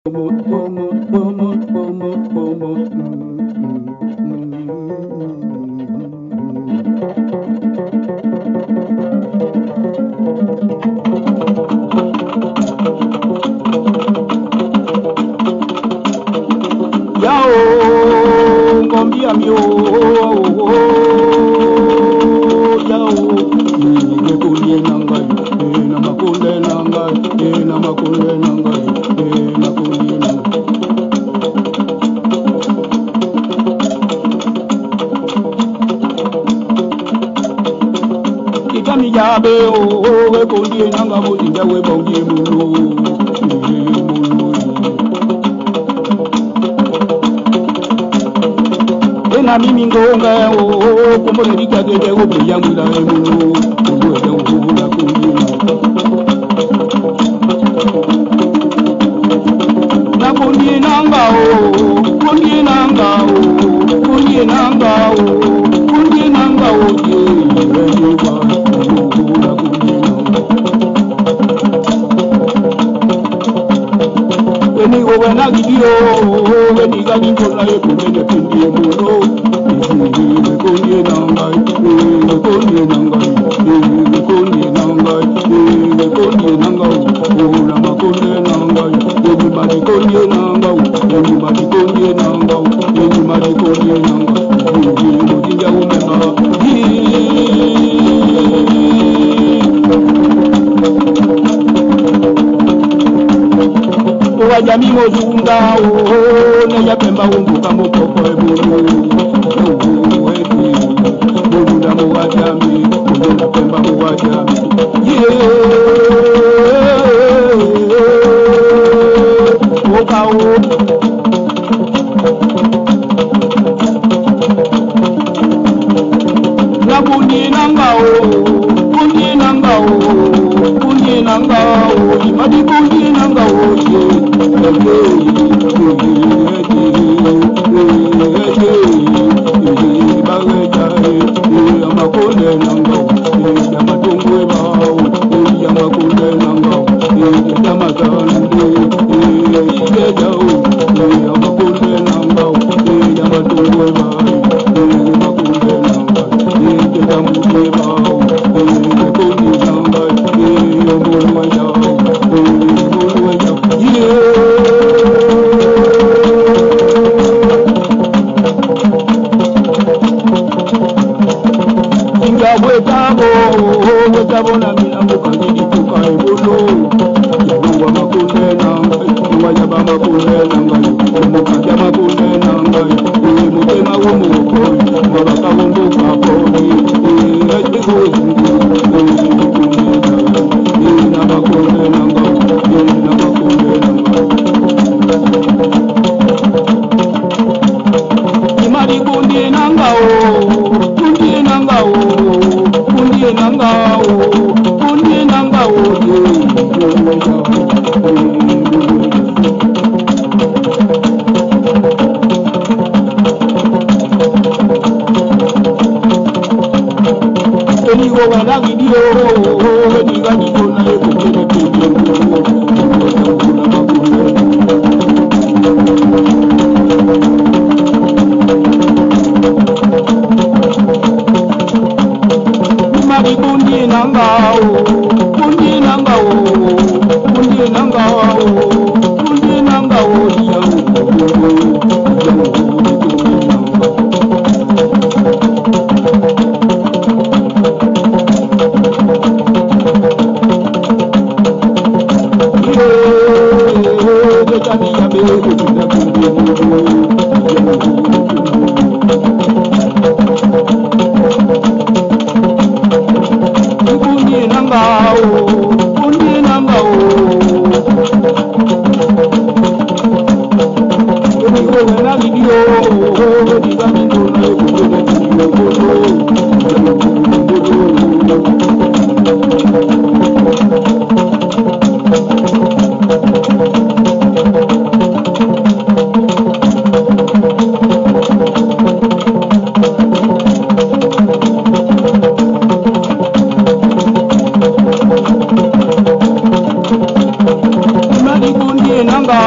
nanga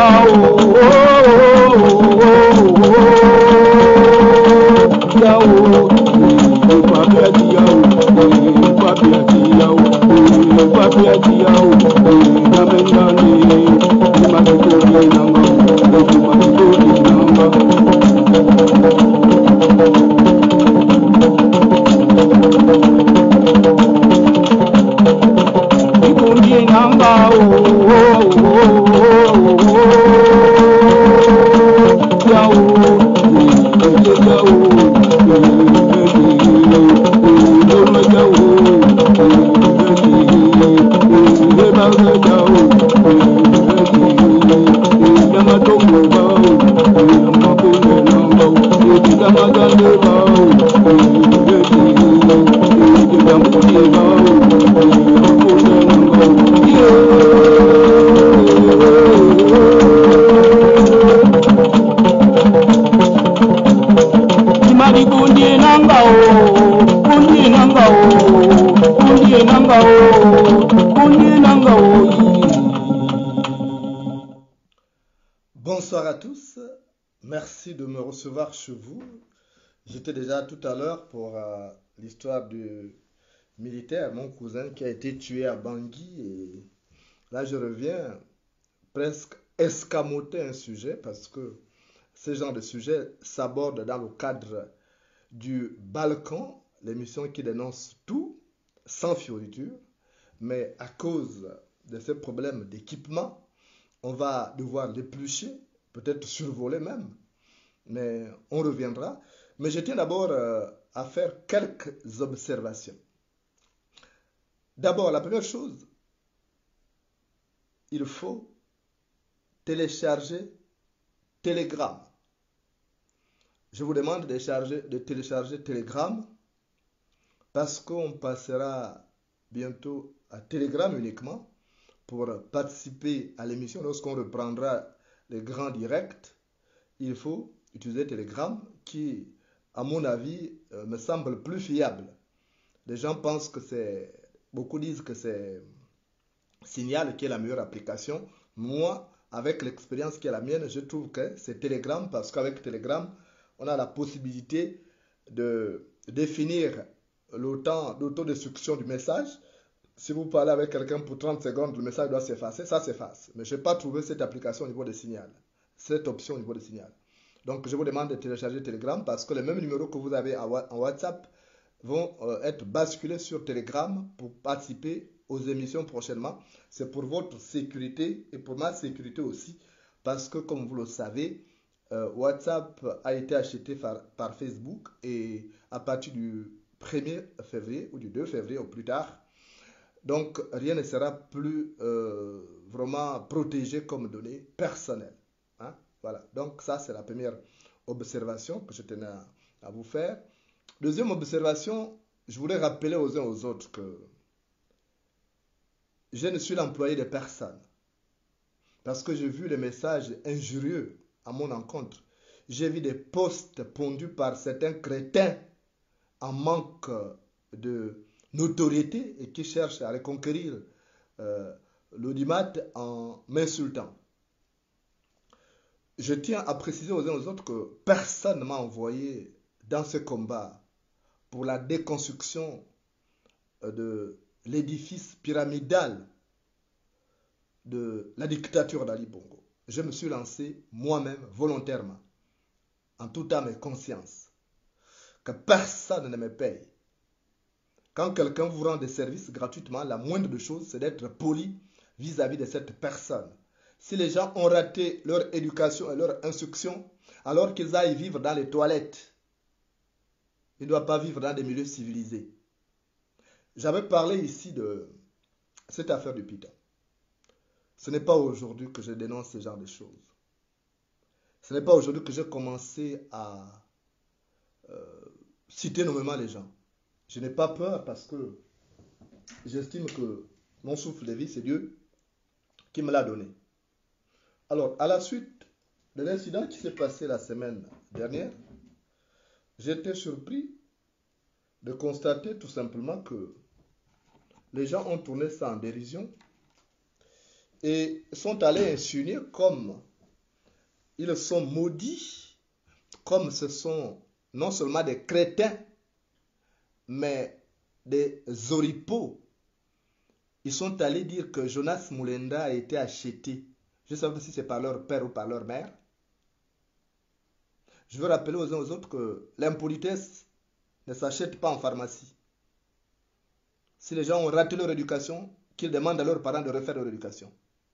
Bonsoir à tous, merci de me recevoir chez vous. J'étais déjà tout à l'heure pour l'histoire du militaire, mon cousin qui a été tué à Bangui. Et là, je reviens presque escamoter un sujet parce que ce genre de sujet s'aborde dans le cadre du Balkan, l'émission qui dénonce tout sans fioriture. Mais à cause de ces problèmes d'équipement, on va devoir l'éplucher, peut-être survoler même, mais on reviendra. Mais je tiens d'abord à faire quelques observations. D'abord, la première chose, il faut télécharger Telegram. Je vous demande de télécharger Telegram parce qu'on passera bientôt à Telegram uniquement pour participer à l'émission. Lorsqu'on reprendra les grands directs, il faut utiliser Telegram qui, à mon avis, me semble plus fiable. Les gens pensent que beaucoup disent que c'est Signal qui est la meilleure application. Moi, avec l'expérience qui est la mienne, je trouve que c'est Telegram parce qu'avec Telegram, on a la possibilité de définir le temps d'autodestruction du message. Si vous parlez avec quelqu'un pour 30 secondes, le message doit s'effacer, ça s'efface. Mais je n'ai pas trouvé cette application au niveau de Signal, cette option au niveau de Signal. Donc je vous demande de télécharger Telegram parce que les mêmes numéros que vous avez en WhatsApp vont être basculés sur Telegram pour participer aux émissions prochainement. C'est pour votre sécurité et pour ma sécurité aussi parce que comme vous le savez, WhatsApp a été acheté par Facebook et à partir du 1er février ou du 2 février au plus tard, donc rien ne sera plus vraiment protégé comme données personnelles. Hein? Voilà, donc ça c'est la première observation que je tenais à vous faire. Deuxième observation, je voulais rappeler aux uns aux autres que je ne suis l'employé de personne. Parce que j'ai vu les messages injurieux à mon encontre. J'ai vu des posts pondus par certains crétins en manque de notoriété et qui cherchent à reconquérir l'audimat en m'insultant. Je tiens à préciser aux uns aux autres que personne ne m'a envoyé dans ce combat pour la déconstruction de l'édifice pyramidal de la dictature d'Ali Bongo. Je me suis lancé moi-même volontairement, en toute âme et conscience, que personne ne me paye. Quand quelqu'un vous rend des services gratuitement, la moindre des choses, c'est d'être poli vis-à-vis de cette personne. Si les gens ont raté leur éducation et leur instruction, alors qu'ils aillent vivre dans les toilettes, ils ne doivent pas vivre dans des milieux civilisés. J'avais parlé ici de cette affaire du Python. Ce n'est pas aujourd'hui que je dénonce ce genre de choses. Ce n'est pas aujourd'hui que j'ai commencé à citer nommément les gens. Je n'ai pas peur parce que j'estime que mon souffle de vie, c'est Dieu qui me l'a donné. Alors, à la suite de l'incident qui s'est passé la semaine dernière, j'étais surpris de constater tout simplement que les gens ont tourné ça en dérision et sont allés insinuer comme ils sont maudits, comme ce sont non seulement des crétins, mais des oripeaux. Ils sont allés dire que Jonas Moulenda a été acheté. Je ne sais pas si c'est par leur père ou par leur mère. Je veux rappeler aux uns aux autres que l'impolitesse ne s'achète pas en pharmacie. Si les gens ont raté leur éducation, qu'ils demandent à leurs parents de refaire leur éducation.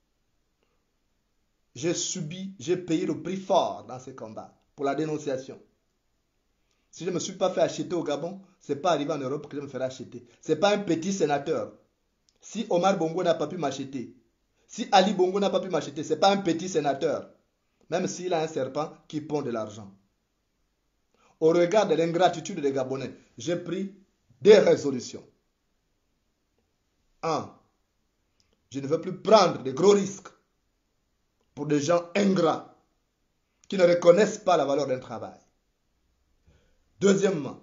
J'ai payé le prix fort dans ces combats pour la dénonciation. Si je ne me suis pas fait acheter au Gabon, ce n'est pas arrivé en Europe que je me ferai acheter. Ce n'est pas un petit sénateur. Si Omar Bongo n'a pas pu m'acheter, si Ali Bongo n'a pas pu m'acheter, ce n'est pas un petit sénateur. Même s'il a un serpent qui pond de l'argent. Au regard de l'ingratitude des Gabonais, j'ai pris des résolutions. 1. Je ne veux plus prendre de gros risques pour des gens ingrats qui ne reconnaissent pas la valeur d'un travail. Deuxièmement,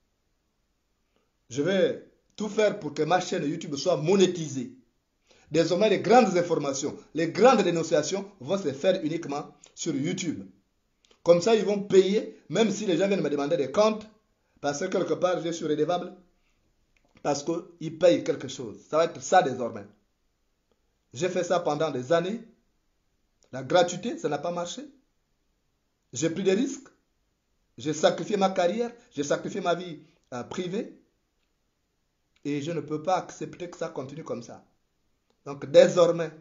je vais tout faire pour que ma chaîne YouTube soit monétisée. Désormais, les grandes informations, les grandes dénonciations vont se faire uniquement sur YouTube. Comme ça, ils vont payer, même si les gens viennent me demander des comptes, parce que quelque part, je suis redevable, parce qu'ils payent quelque chose. Ça va être ça désormais. J'ai fait ça pendant des années. La gratuité, ça n'a pas marché. J'ai pris des risques. J'ai sacrifié ma carrière. J'ai sacrifié ma vie privée. Et je ne peux pas accepter que ça continue comme ça. Donc désormais,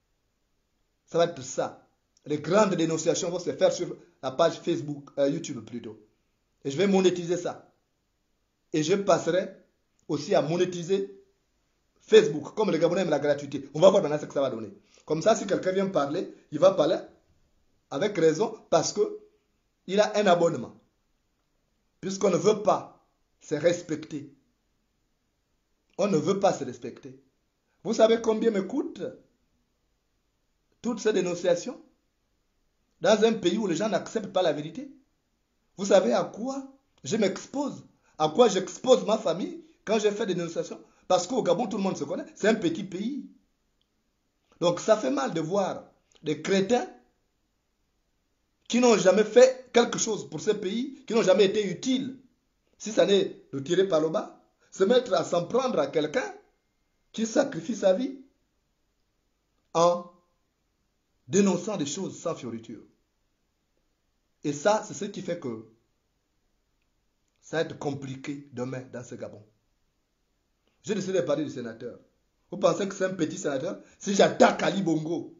ça va être ça. Les grandes dénonciations vont se faire sur la page Facebook, YouTube plutôt. Et je vais monétiser ça. Et je passerai aussi à monétiser Facebook, comme les Gabonais aiment la gratuité. On va voir maintenant ce que ça va donner. Comme ça, si quelqu'un vient parler, il va parler avec raison parce qu'il a un abonnement. Puisqu'on ne veut pas se respecter. On ne veut pas se respecter. Vous savez combien me coûtent toutes ces dénonciations dans un pays où les gens n'acceptent pas la vérité? Vous savez à quoi je m'expose? À quoi j'expose ma famille quand je fais des dénonciations? Parce qu'au Gabon, tout le monde se connaît. C'est un petit pays. Donc ça fait mal de voir des crétins qui n'ont jamais fait quelque chose pour ce pays, qui n'ont jamais été utiles, si ça n'est de tirer par le bas, se mettre à s'en prendre à quelqu'un qui sacrifie sa vie en dénonçant des choses sans fioriture. Et ça, c'est ce qui fait que ça va être compliqué demain dans ce Gabon. J'ai décidé de parler du sénateur. Vous pensez que c'est un petit sénateur? Si j'attaque Ali Bongo,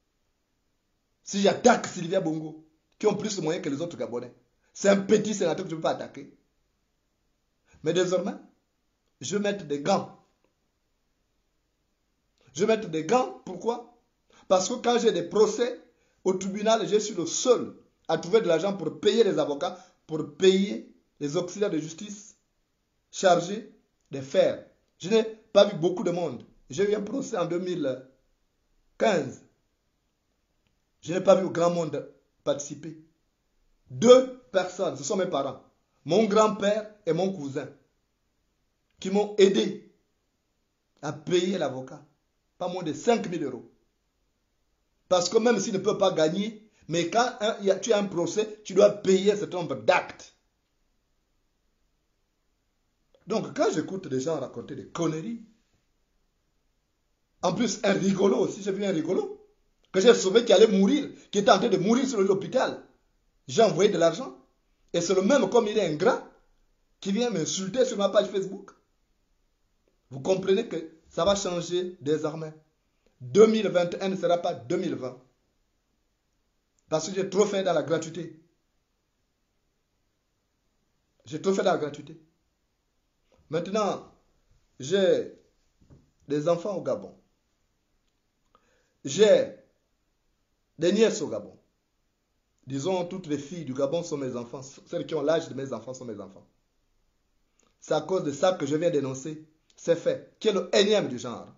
si j'attaque Sylvia Bongo, qui ont plus de moyens que les autres Gabonais, c'est un petit sénateur que je ne peux pas attaquer. Mais désormais, je vais mettre des gants. Je vais mettre des gants, pourquoi? Parce que quand j'ai des procès au tribunal, je suis le seul à trouver de l'argent pour payer les avocats, pour payer les auxiliaires de justice chargés de faire. Je n'ai pas vu beaucoup de monde. J'ai eu un procès en 2015. Je n'ai pas vu grand monde participer. 2 personnes, ce sont mes parents. Mon grand-père et mon cousin qui m'ont aidé à payer l'avocat. Pas moins de 5 000 euros. Parce que même s'il ne peut pas gagner, mais quand tu as un procès, tu dois payer un certain nombre d'actes. Donc quand j'écoute des gens raconter des conneries, en plus un rigolo aussi, j'ai vu un rigolo, que j'ai sauvé qui allait mourir, qui était en train de mourir sur l'hôpital. J'ai envoyé de l'argent. Et c'est le même, comme il est ingrat, qui vient m'insulter sur ma page Facebook. Vous comprenez que ça va changer désormais. 2021 ne sera pas 2020. Parce que j'ai trop fait dans la gratuité. J'ai trop fait dans la gratuité. Maintenant, j'ai des enfants au Gabon. J'ai des nièces au Gabon. Disons, toutes les filles du Gabon sont mes enfants. Celles qui ont l'âge de mes enfants sont mes enfants. C'est à cause de ça que je viens dénoncer ces faits, qui est le énième du genre.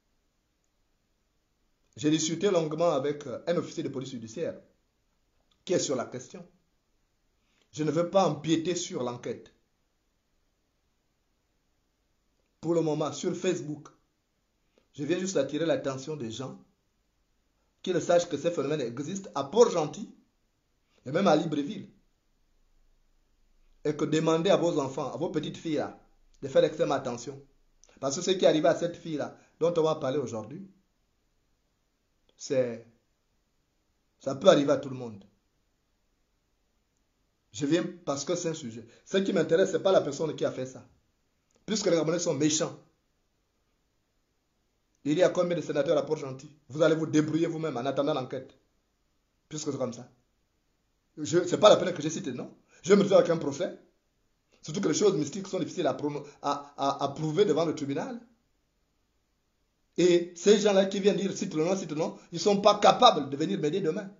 J'ai discuté longuement avec un officier de police judiciaire qui est sur la question. Je ne veux pas empiéter sur l'enquête. Pour le moment, sur Facebook, je viens juste attirer l'attention des gens qu'ils sachent que ces phénomènes existent à Port-Gentil et même à Libreville. Et que demandez à vos enfants, à vos petites filles là, de faire extrêmement attention. Parce que ce qui est arrivé à cette fille-là, dont on va parler aujourd'hui, ça peut arriver à tout le monde. Je viens parce que c'est un sujet. Ce qui m'intéresse, ce n'est pas la personne qui a fait ça. Puisque les Gabonais sont méchants. Il y a combien de sénateurs à Port-Gentil? Vous allez vous débrouiller vous-même en attendant l'enquête. Puisque c'est comme ça. Ce n'est pas la peine que je cite, non? Je vais me retrouver avec un procès. Surtout que les choses mystiques sont difficiles à prouver devant le tribunal. Et ces gens-là qui viennent dire cite le nom, ils ne sont pas capables de venir m'aider demain.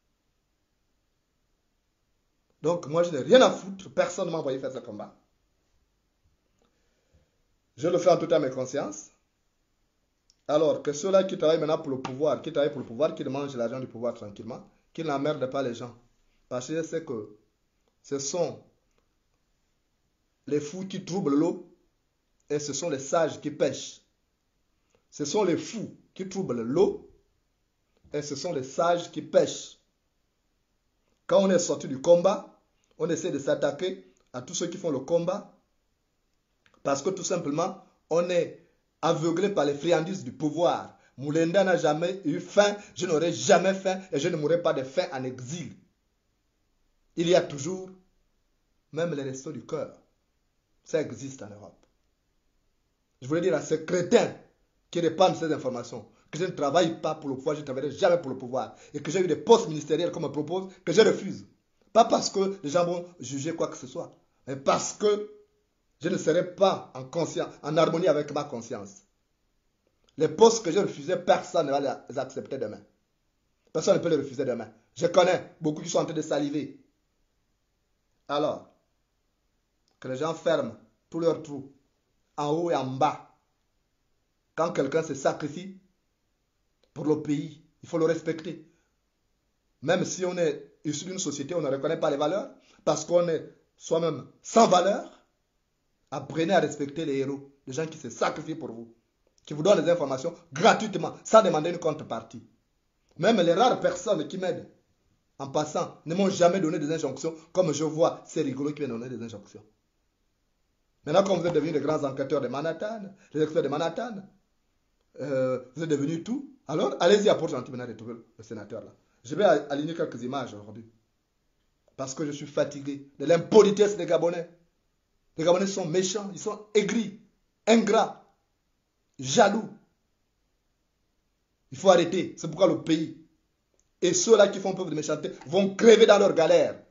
Donc moi je n'ai rien à foutre, personne ne m'a envoyé faire ce combat. Je le fais en toute âme et conscience. Alors que ceux-là qui travaillent maintenant pour le pouvoir, qui mangent l'argent du pouvoir tranquillement, qui n'emmerdent pas les gens. Parce que je sais que ce sont les fous qui troublent l'eau et ce sont les sages qui pêchent. Ce sont les fous qui troublent l'eau et ce sont les sages qui pêchent. Quand on est sorti du combat, on essaie de s'attaquer à tous ceux qui font le combat parce que tout simplement, on est aveuglé par les friandises du pouvoir. Moulenda n'a jamais eu faim, je n'aurai jamais faim et je ne mourrai pas de faim en exil. Il y a toujours, même les restos du cœur, ça existe en Europe. Je voulais dire à ces crétins qui répandent ces informations que je ne travaille pas pour le pouvoir, je ne travaillerai jamais pour le pouvoir et que j'ai eu des postes ministériels qu'on me propose que je refuse. Pas parce que les gens vont juger quoi que ce soit, mais parce que je ne serai pas en harmonie avec ma conscience. Les postes que j'ai refusés, personne ne va les accepter demain. Personne ne peut les refuser demain. Je connais beaucoup qui sont en train de saliver. Alors, que les gens ferment tous leurs trous, en haut et en bas. Quand quelqu'un se sacrifie pour le pays, il faut le respecter. Même si on est issu d'une société où on ne reconnaît pas les valeurs, parce qu'on est soi-même sans valeur, apprenez à respecter les héros, les gens qui se sacrifient pour vous, qui vous donnent des informations gratuitement, sans demander une contrepartie. Même les rares personnes qui m'aident, en passant, ne m'ont jamais donné des injonctions, comme je vois ces rigolos qui viennent donner des injonctions. Maintenant, quand vous êtes devenus les grands enquêteurs de Manhattan, les experts de Manhattan, vous êtes devenus tout, alors allez-y à Port-Gentil maintenant retrouver le sénateur là. Je vais aligner quelques images aujourd'hui. Parce que je suis fatigué de l'impolitesse des Gabonais. Les Gabonais sont méchants, ils sont aigris, ingrats, jaloux. Il faut arrêter. C'est pourquoi le pays et ceux-là qui font preuve de méchanceté vont crever dans leur galère.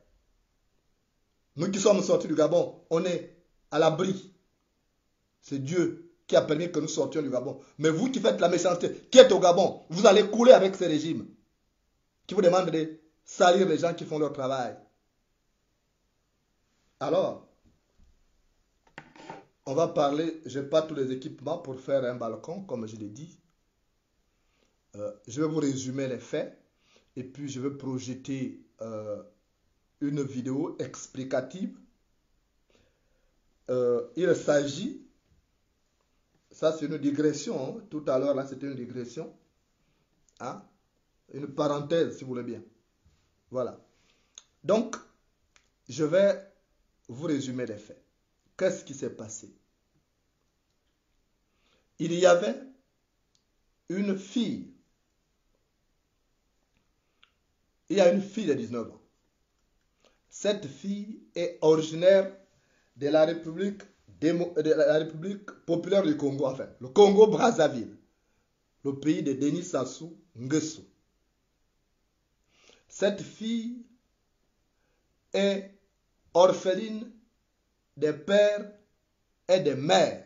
Nous qui sommes sortis du Gabon, on est à l'abri. C'est Dieu qui a permis que nous sortions du Gabon. Mais vous qui faites la méchanceté, qui êtes au Gabon, vous allez couler avec ces régimes qui vous demandent de salir les gens qui font leur travail. Alors, on va parler, je n'ai pas tous les équipements pour faire un balcon, comme je l'ai dit. Je vais vous résumer les faits et puis je vais projeter une vidéo explicative. Il s'agit, ça c'est une digression, hein. Tout à l'heure là c'était une digression, hein? Une parenthèse si vous voulez bien. Voilà. Donc, je vais vous résumer les faits. Qu'est-ce qui s'est passé? Il y avait une fille. Il y a une fille de 19 ans. Cette fille est originaire de la République populaire du Congo, enfin, le Congo-Brazzaville, le pays de Denis Sassou Nguesso. Cette fille est orpheline des pères et des mères.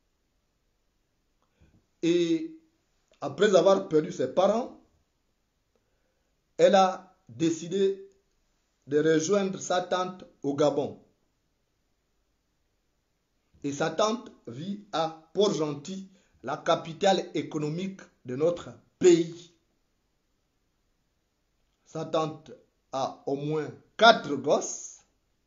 Et après avoir perdu ses parents, elle a décidé de rejoindre sa tante au Gabon. Et sa tante vit à Port-Gentil, la capitale économique de notre pays. Sa tante a au moins 4 gosses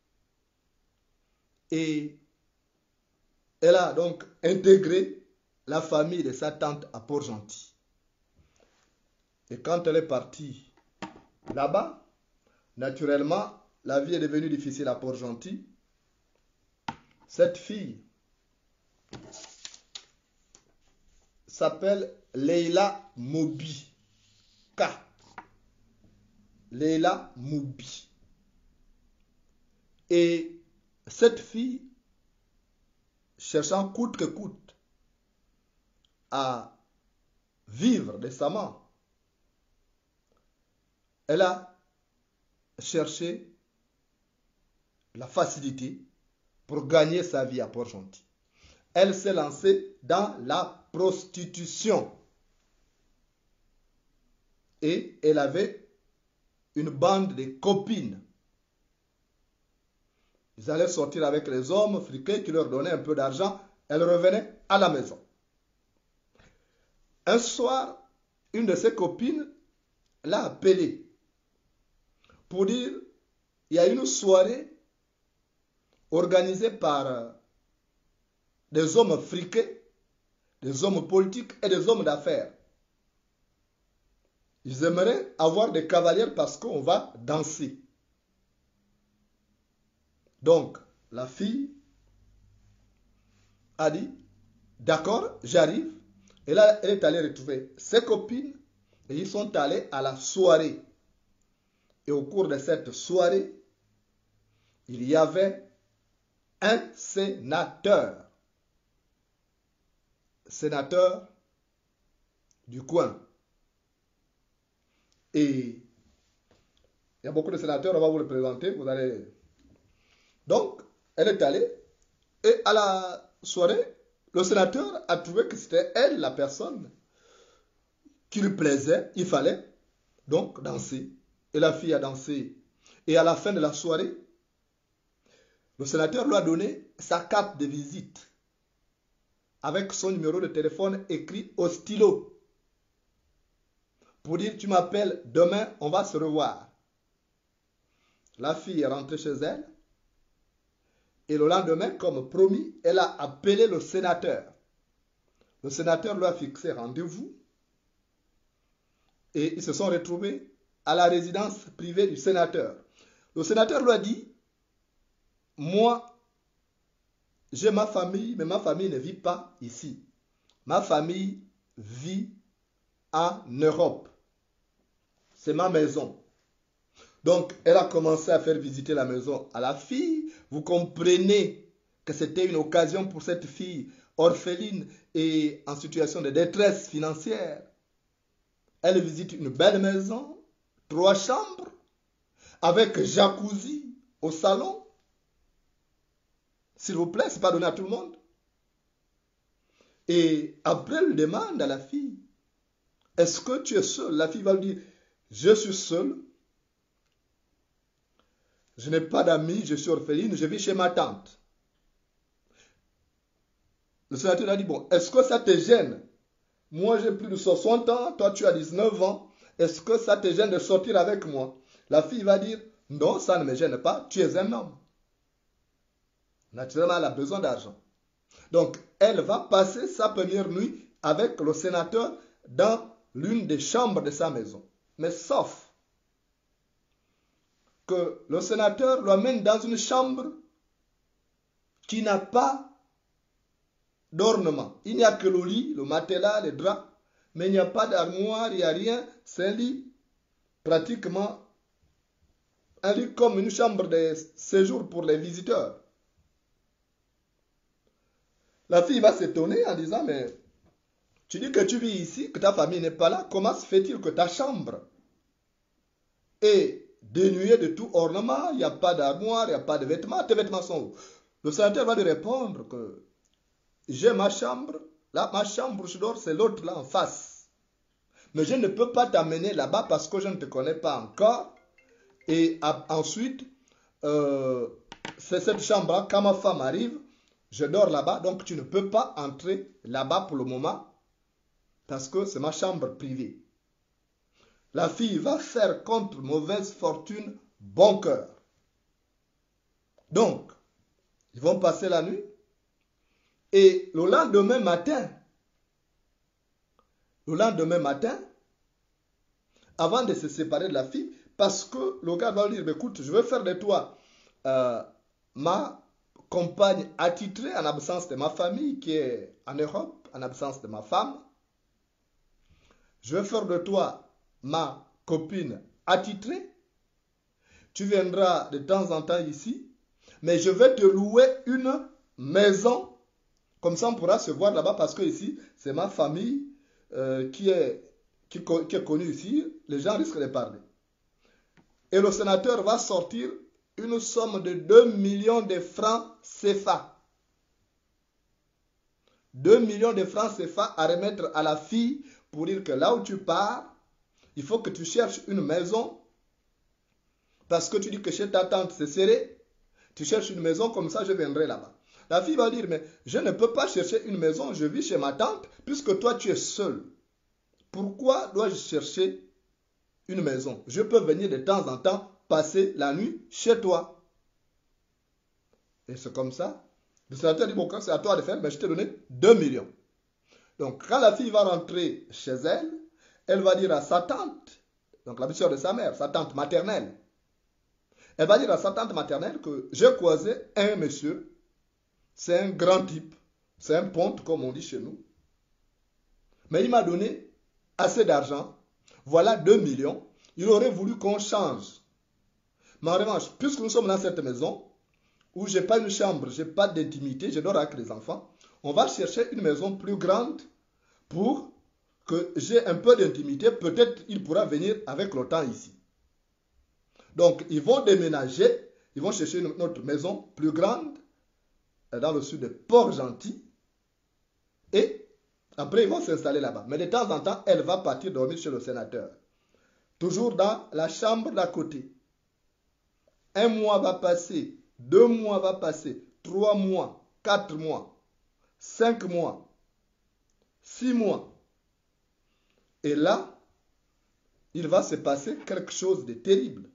et elle a donc intégré la famille de sa tante à Port-Gentil. Et quand elle est partie là-bas, Naturellement, la vie est devenue difficile à Port-Gentil. Cette fille s'appelle Leila Mobi. K. Leila Mobi. Et cette fille, cherchant coûte que coûte à vivre décemment, elle a cherché la facilité pour gagner sa vie à Port-Gentil. Elle s'est lancée dans la prostitution. Et elle avait une bande de copines. Ils allaient sortir avec les hommes friqués qui leur donnaient un peu d'argent. Elle revenait à la maison. Un soir, une de ses copines l'a appelée pour dire il y a une soirée organisée par des hommes friqués, des hommes politiques et des hommes d'affaires. Ils aimeraient avoir des cavalières parce qu'on va danser. Donc, la fille a dit, d'accord, j'arrive. Et là, elle est allée retrouver ses copines et ils sont allés à la soirée. Et au cours de cette soirée, il y avait un sénateur. Sénateur du coin. Et il y a beaucoup de sénateurs, on va vous le présenter. Vous allez... Donc, elle est allée et à la soirée, le sénateur a trouvé que c'était elle, la personne qui lui plaisait. Il fallait donc danser. Et la fille a dansé. Et à la fin de la soirée, le sénateur lui a donné sa carte de visite avec son numéro de téléphone écrit au stylo pour dire tu m'appelles demain, on va se revoir. La fille est rentrée chez elle et le lendemain, comme promis, elle a appelé le sénateur. Le sénateur lui a fixé rendez-vous et ils se sont retrouvés à la résidence privée du sénateur. Le sénateur lui a dit, moi, j'ai ma famille, mais ma famille ne vit pas ici. Ma famille vit en Europe. C'est ma maison. Donc, elle a commencé à faire visiter la maison à la fille. Vous comprenez que c'était une occasion pour cette fille orpheline et en situation de détresse financière. Elle visite une belle maison, 3 chambres, avec jacuzzi au salon. S'il vous plaît, ce n'est pas donné à tout le monde. Et après, elle demande à la fille, est-ce que tu es seule? La fille va lui dire, je suis seule. Je n'ai pas d'amis, je suis orpheline, je vis chez ma tante. Le sénateur a dit, bon, est-ce que ça te gêne? Moi, j'ai plus de 60 ans, toi, tu as 19 ans. Est-ce que ça te gêne de sortir avec moi? La fille va dire, non, ça ne me gêne pas, tu es un homme. Naturellement, elle a besoin d'argent. Donc, elle va passer sa première nuit avec le sénateur dans l'une des chambres de sa maison. Mais sauf que le sénateur l'amène dans une chambre qui n'a pas d'ornement. Il n'y a que le lit, le matelas, les draps, mais il n'y a pas d'armoire, il n'y a rien. C'est un lit pratiquement un lit comme une chambre de séjour pour les visiteurs. La fille va s'étonner en disant, mais tu dis que tu vis ici, que ta famille n'est pas là, comment se fait-il que ta chambre est dénuée de tout ornement, il n'y a pas d'armoire, il n'y a pas de vêtements, tes vêtements sont où? Le sénateur va lui répondre que j'ai ma chambre, là, ma chambre où je dors, c'est l'autre là en face. Mais je ne peux pas t'amener là-bas parce que je ne te connais pas encore. Et ensuite, c'est cette chambre-là, quand ma femme arrive, je dors là-bas, donc tu ne peux pas entrer là-bas pour le moment parce que c'est ma chambre privée. La fille va faire contre mauvaise fortune bon cœur. Donc, ils vont passer la nuit et le lendemain matin, avant de se séparer de la fille, Parce que le gars va lui dire, écoute, je veux faire de toi ma compagne attitrée en absence de ma famille qui est en Europe, en absence de ma femme. Je veux faire de toi ma copine attitrée. Tu viendras de temps en temps ici, mais je vais te louer une maison. Comme ça, on pourra se voir là-bas parce que ici, c'est ma famille qui est connue ici. Les gens risquent de parler. Et le sénateur va sortir une somme de 2 millions de francs CFA. 2 millions de francs CFA à remettre à la fille pour dire que là où tu pars, il faut que tu cherches une maison parce que tu dis que chez ta tante c'est serré. Tu cherches une maison, comme ça je viendrai là-bas. La fille va dire, mais je ne peux pas chercher une maison, je vis chez ma tante puisque toi tu es seul. Pourquoi dois-je chercher une maison? Je peux venir de temps en temps passer la nuit chez toi. Et c'est comme ça. Le sénateur dit, bon, quand c'est à toi de faire, mais je t'ai donné 2 millions. Donc, quand la fille va rentrer chez elle, elle va dire à sa tante, donc la belle-sœur de sa mère, sa tante maternelle, elle va dire à sa tante maternelle que j'ai croisé un monsieur, c'est un grand type, c'est un ponte comme on dit chez nous, mais il m'a donné assez d'argent, voilà 2 millions, il aurait voulu qu'on change. Mais en revanche, puisque nous sommes dans cette maison, où je n'ai pas une chambre, je n'ai pas d'intimité, je dors avec les enfants, on va chercher une maison plus grande pour que j'ai un peu d'intimité. Peut-être il pourra venir avec le temps ici. Donc, ils vont déménager, ils vont chercher une autre maison plus grande dans le sud de Port-Gentil et après ils vont s'installer là-bas. Mais de temps en temps, elle va partir dormir chez le sénateur. Toujours dans la chambre d'à côté. 1 mois va passer, 2 mois va passer, 3 mois, 4 mois, 5 mois, 6 mois. Et là, il va se passer quelque chose de terrible.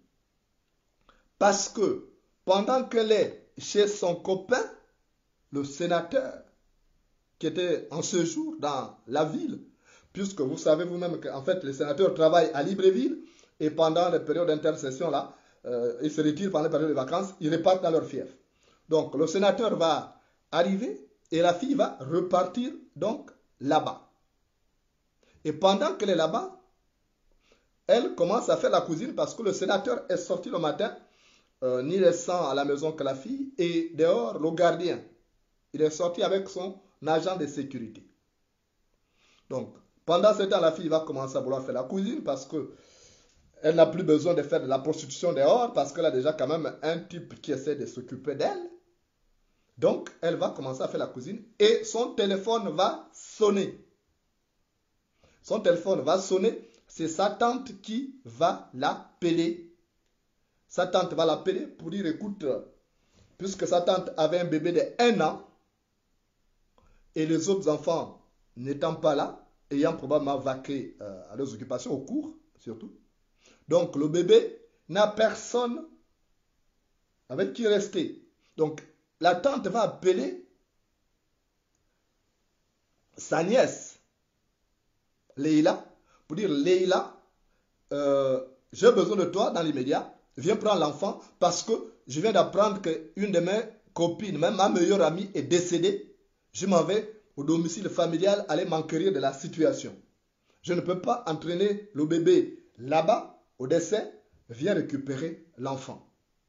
Parce que pendant qu'elle est chez son copain, le sénateur, qui était en séjour dans la ville, puisque vous savez vous-même qu'en fait, les sénateurs travaillent à Libreville et pendant les périodes d'intercession là, ils se retirent pendant les périodes de vacances, ils repartent dans leur fief. Donc le sénateur va arriver et la fille va repartir donc là-bas. Et pendant qu'elle est là-bas, elle commence à faire la cuisine parce que le sénateur est sorti le matin, ni laissant à la maison que la fille, et dehors le gardien. Il est sorti avec son agent de sécurité. Donc, pendant ce temps, la fille va commencer à vouloir faire la cuisine parce que elle n'a plus besoin de faire de la prostitution dehors parce qu'elle a déjà quand même un type qui essaie de s'occuper d'elle. Donc, elle va commencer à faire la cuisine et son téléphone va sonner. Son téléphone va sonner, c'est sa tante qui va l'appeler. Sa tante va l'appeler pour dire, écoute, puisque sa tante avait un bébé de 1 an et les autres enfants n'étant pas là, ayant probablement vaqué à leurs occupations au cours, surtout. Donc, le bébé n'a personne avec qui rester. Donc, la tante va appeler sa nièce, Leïla, pour dire, Leïla, j'ai besoin de toi dans l'immédiat. Viens prendre l'enfant parce que je viens d'apprendre qu'une de mes copines, même ma meilleure amie, est décédée. Je m'en vais au domicile familial aller m'enquérir de la situation. Je ne peux pas entraîner le bébé là-bas au décès. Viens récupérer l'enfant.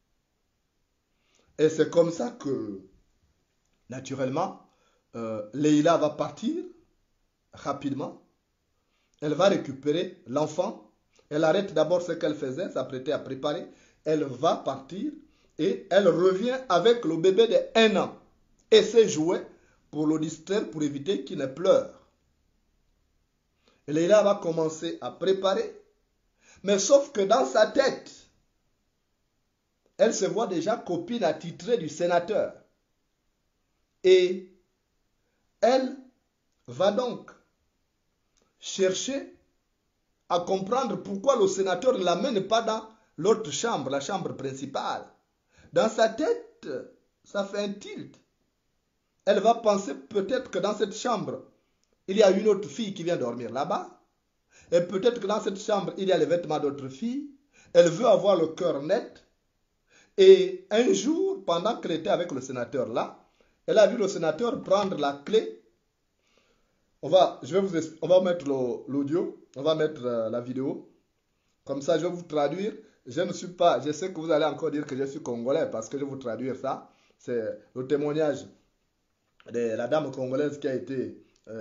Et c'est comme ça que, naturellement, Leïla va partir rapidement. Elle va récupérer l'enfant. Elle arrête d'abord ce qu'elle faisait, s'apprêtait à préparer. Elle va partir et elle revient avec le bébé de 1 an et ses jouets pour le distraire, pour éviter qu'il ne pleure. Et Leïla va commencer à préparer. Mais sauf que dans sa tête, elle se voit déjà copine attitrée du sénateur. Et elle va donc chercher à comprendre pourquoi le sénateur ne l'amène pas dans l'autre chambre, la chambre principale. Dans sa tête, ça fait un tilt. Elle va penser peut-être que dans cette chambre, il y a une autre fille qui vient dormir là-bas. Et peut-être que dans cette chambre, il y a les vêtements d'autres filles. Elle veut avoir le cœur net. Et un jour, pendant qu'elle était avec le sénateur là, elle a vu le sénateur prendre la clé. On va mettre l'audio, on va mettre la vidéo. Comme ça, je vais vous traduire. Je sais que vous allez encore dire que je suis congolais parce que je vais vous traduire ça. C'est le témoignage de la dame congolaise qui a été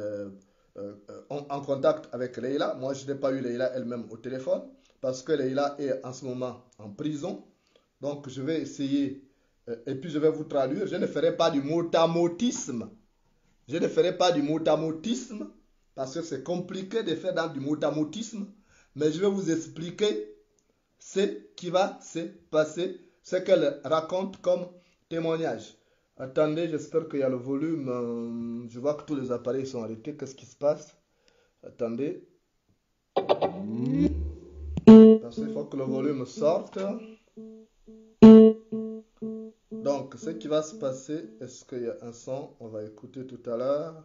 en contact avec Leïla. Moi, je n'ai pas eu Leïla elle-même au téléphone parce que Leïla est en ce moment en prison. Donc, je vais essayer et puis je vais vous traduire. Je ne ferai pas du motamotisme. Je ne ferai pas du motamotisme parce que c'est compliqué de faire dans du motamotisme. Mais je vais vous expliquer ce qui va se passer, ce qu'elle raconte comme témoignage. Attendez, j'espère qu'il y a le volume. Je vois que tous les appareils sont arrêtés. Qu'est-ce qui se passe? Attendez. Parce qu'il faut que le volume sorte. Donc, ce qui va se passer, est-ce qu'il y a un son? On va écouter tout à l'heure.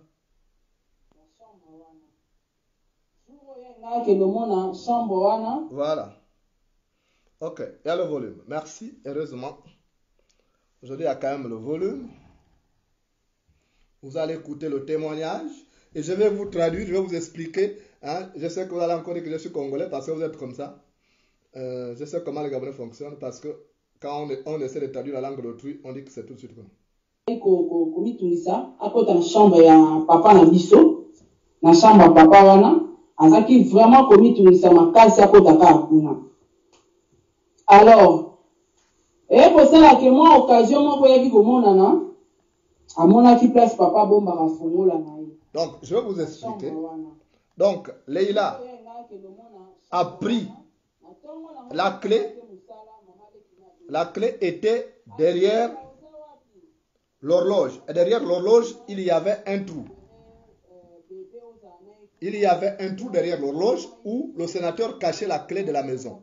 Voilà. Ok, il y a le volume. Merci, heureusement. Aujourd'hui, il y a quand même le volume. Vous allez écouter le témoignage et je vais vous traduire, je vais vous expliquer. Hein. Je sais que vous allez encore dire que je suis congolais parce que vous êtes comme ça. Je sais comment les Gabonais fonctionnent parce que quand on essaie de traduire la langue d'autrui, on dit que c'est tout de suite comme ça. À chambre ya papa na biso, na chambre papa wana, azaki vraiment komi tunisa makasi akota kuna. Alors, et pour ça que moi occasion moko yaki komonana, amonaki place papa bomba ka fongola na ye. Donc, je vais vous expliquer. Donc, Leïla a pris la clé. La clé était derrière l'horloge. Et derrière l'horloge, il y avait un trou. Il y avait un trou derrière l'horloge où le sénateur cachait la clé de la maison.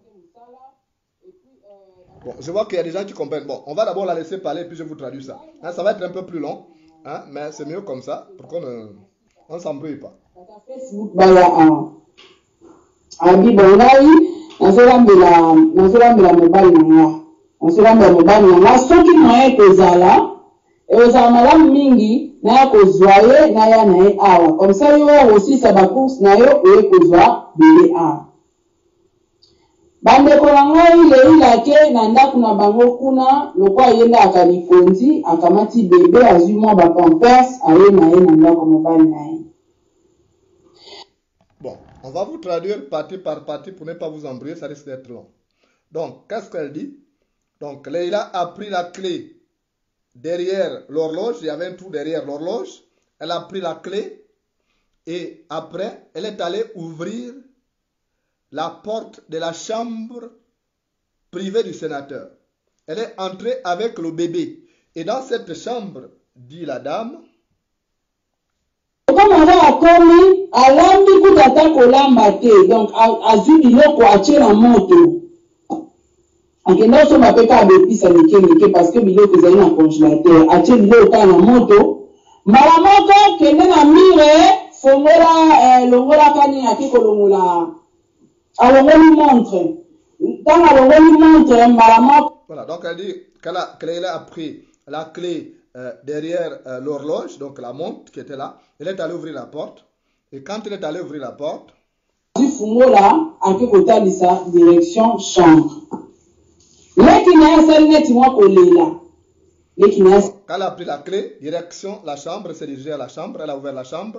Bon, je vois qu'il y a des gens qui comprennent. Bon, on va d'abord la laisser parler, puis je vous traduis ça. Hein, ça va être un peu plus long, hein, mais c'est mieux comme ça, pour qu'on ne s'embrouille pas. mingi na ya kozwaye na ya na ye awa comme ça yo aussi ça ba course na yo oye kozwa bele awa bandeko na ngai Leïla ke na ndako na bango kuna lokwa yenda akalikonzi akamati bebe azwi mwa ba pampers aye na ye na ndako mobali na ye. Bon, on va vous traduire partie par partie pour ne pas vous embrouiller, ça risque d'être long. Donc, qu'est-ce qu'elle dit? Donc, Leïla a pris la clé derrière l'horloge, il y avait un trou derrière l'horloge. Elle a pris la clé et après, elle est allée ouvrir la porte de la chambre privée du sénateur. Elle est entrée avec le bébé. Et dans cette chambre, dit la dame, donc azwi biloko atie na moto akenda so mapeka abepisa mike parce que biloko ezali na congélateur atie biloko kaka na moto mbala moko kende na mire fongola longola nini ake kolongola alongoli montre ntango alongoli montre mbala moko. Voilà, donc elle dit qu'elle a pris la clé derrière l'horloge, donc la montre qui était là. Elle est allée ouvrir la porte. Et quand elle est allée ouvrir la porte, fongola ake kotalisa direction chambre. Quand elle a pris la clé, direction la chambre, elle s'est dirigée à la chambre, elle a ouvert la chambre.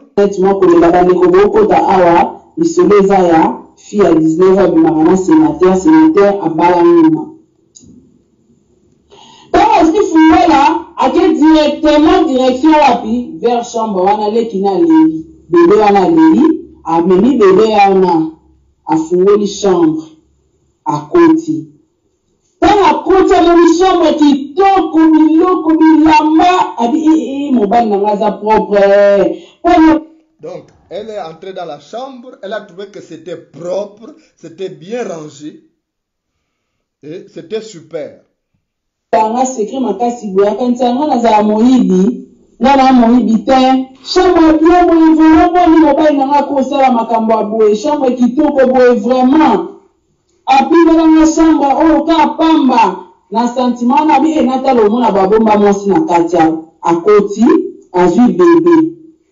Fille à 19 ans, sénateur à Balanima. Quand est-ce qu'il là, à directement direction rapide vers chambre, on a les qui n'a les bébé, on a les a mimi bébé, on a fouillé chambre à côté. Dans la côté de la chambre qui toque comme bilamba, a dit mobile n'a propre. Donc, elle est entrée dans la chambre, elle a trouvé que c'était propre, c'était bien rangé et c'était super. Secret makasi boya kantsanga na za moyibi na moyibi te chambre bien boye vraiment ni mobile na ko sala makambo boye chambre kitoko boye vraiment apime na chambre oyo ka pamba na sentiment na bi enata lomona babomba mwasi na kati akoti azwi bébé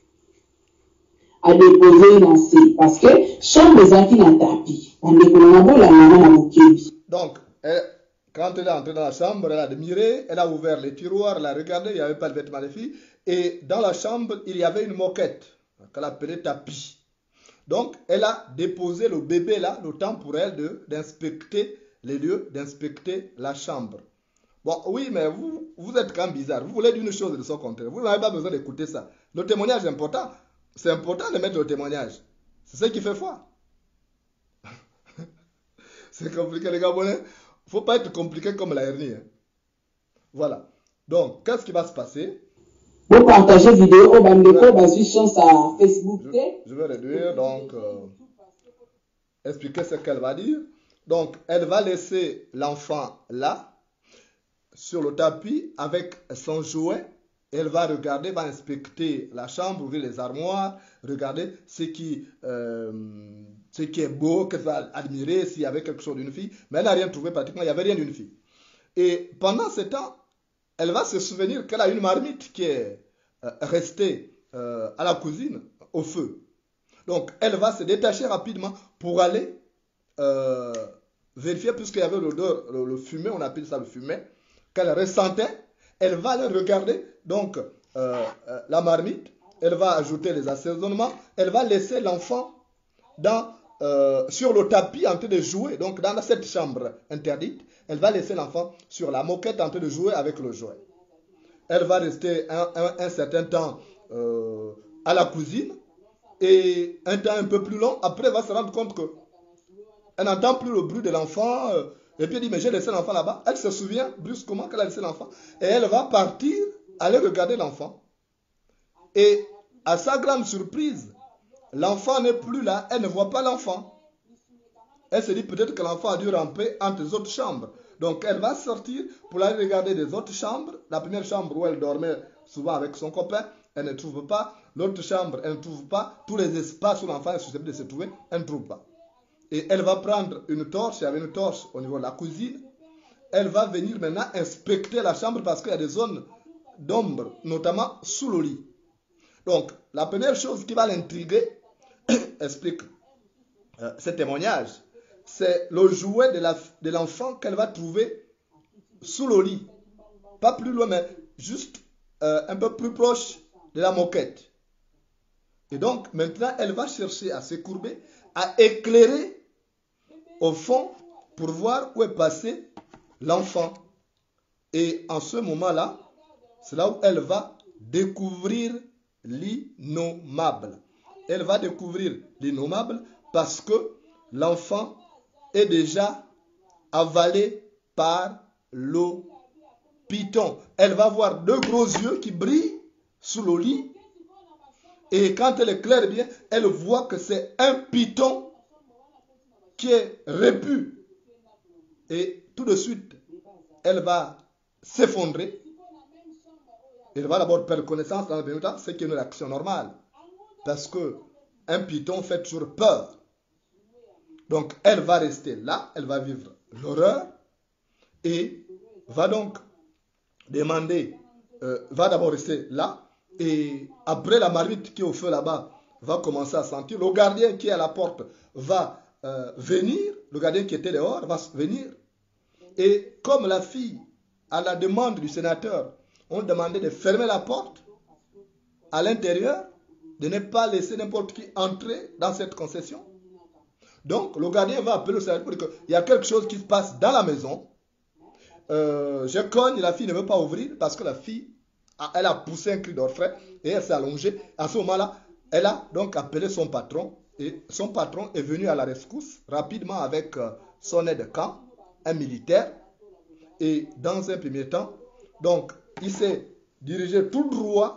a déposé na se parce que chambre ezalaki na tapis bandeko na bolanga na mokebi. Donc quand elle est entrée dans la chambre, elle a admiré, elle a ouvert les tiroirs, elle a regardé, il n'y avait pas de vêtements des filles. Et dans la chambre, il y avait une moquette qu'elle appelait tapis. Donc, elle a déposé le bébé là, le temps pour elle d'inspecter les lieux, d'inspecter la chambre. Bon, oui, mais vous êtes quand même bizarre. Vous voulez d'une chose et de son contraire. Vous n'avez pas besoin d'écouter ça. Le témoignage est important. C'est important de mettre le témoignage. C'est ce qui fait foi. C'est compliqué, les Gabonais. Il ne faut pas être compliqué comme la hernie. Hein. Voilà. Donc, qu'est-ce qui va se passer? Vous partagez vidéo, chance à Facebook. Je vais réduire, donc, expliquer ce qu'elle va dire. Donc, elle va laisser l'enfant là, sur le tapis, avec son jouet. Elle va regarder, va inspecter la chambre, ouvrir les armoires, regarder ce qui est beau, qu'elle va admirer, s'il y avait quelque chose d'une fille. Mais elle n'a rien trouvé pratiquement, il n'y avait rien d'une fille. Et pendant ce temps, elle va se souvenir qu'elle a une marmite qui est restée à la cuisine, au feu. Donc, elle va se détacher rapidement pour aller vérifier, puisqu'il y avait l'odeur, le fumet, on appelle ça le fumet, qu'elle ressentait. Elle va aller regarder, donc, la marmite. Elle va ajouter les assaisonnements. Elle va laisser l'enfant sur le tapis en train de jouer, donc dans cette chambre interdite. Elle va laisser l'enfant sur la moquette en train de jouer avec le jouet. Elle va rester un certain temps à la cuisine et un temps un peu plus long. Après, elle va se rendre compte qu'elle n'entend plus le bruit de l'enfant. Et puis elle dit, mais j'ai laissé l'enfant là-bas. Elle se souvient brusquement qu'elle a laissé l'enfant. Et elle va partir, aller regarder l'enfant. Et à sa grande surprise, l'enfant n'est plus là. Elle ne voit pas l'enfant. Elle se dit peut-être que l'enfant a dû ramper entre les autres chambres. Donc elle va sortir pour aller regarder les autres chambres. La première chambre où elle dormait souvent avec son copain, elle ne trouve pas. L'autre chambre, elle ne trouve pas. Tous les espaces où l'enfant est susceptible de se trouver, elle ne trouve pas. Et elle va prendre une torche, il y avait une torche au niveau de la cuisine. Elle va venir maintenant inspecter la chambre parce qu'il y a des zones d'ombre, notamment sous le lit. Donc, la première chose qui va l'intriguer, explique ce témoignage, c'est le jouet de l'enfant qu'elle va trouver sous le lit. Pas plus loin, mais juste un peu plus proche de la moquette. Et donc, maintenant, elle va chercher à se courber, à éclairer au fond pour voir où est passé l'enfant. Et en ce moment-là, c'est là où elle va découvrir l'innommable. Elle va découvrir l'innommable parce que l'enfant est déjà avalé par le python. Elle va voir deux gros yeux qui brillent sous le lit. Et quand elle éclaire bien, elle voit que c'est un python qui est repu. Et tout de suite, elle va s'effondrer. Elle va d'abord perdre connaissance dans le premier temps, ce qui est une réaction normale. Parce que un python fait toujours peur. Donc, elle va rester là, elle va vivre l'horreur et va donc demander, va d'abord rester là. Et après, la marmite qui est au feu là-bas va commencer à sentir. Le gardien qui est à la porte va venir. Le gardien qui était dehors va venir. Et comme la fille, à la demande du sénateur, on demandait de fermer la porte à l'intérieur, de ne pas laisser n'importe qui entrer dans cette concession. Donc, le gardien va appeler le sénateur pour dire qu'il y a quelque chose qui se passe dans la maison. Je cogne, la fille ne veut pas ouvrir parce que la fille, elle a poussé un cri d'orfraie et elle s'est allongée. À ce moment-là, elle a donc appelé son patron et son patron est venu à la rescousse rapidement avec son aide-de-camp, un militaire. Et dans un premier temps, donc, il s'est dirigé tout droit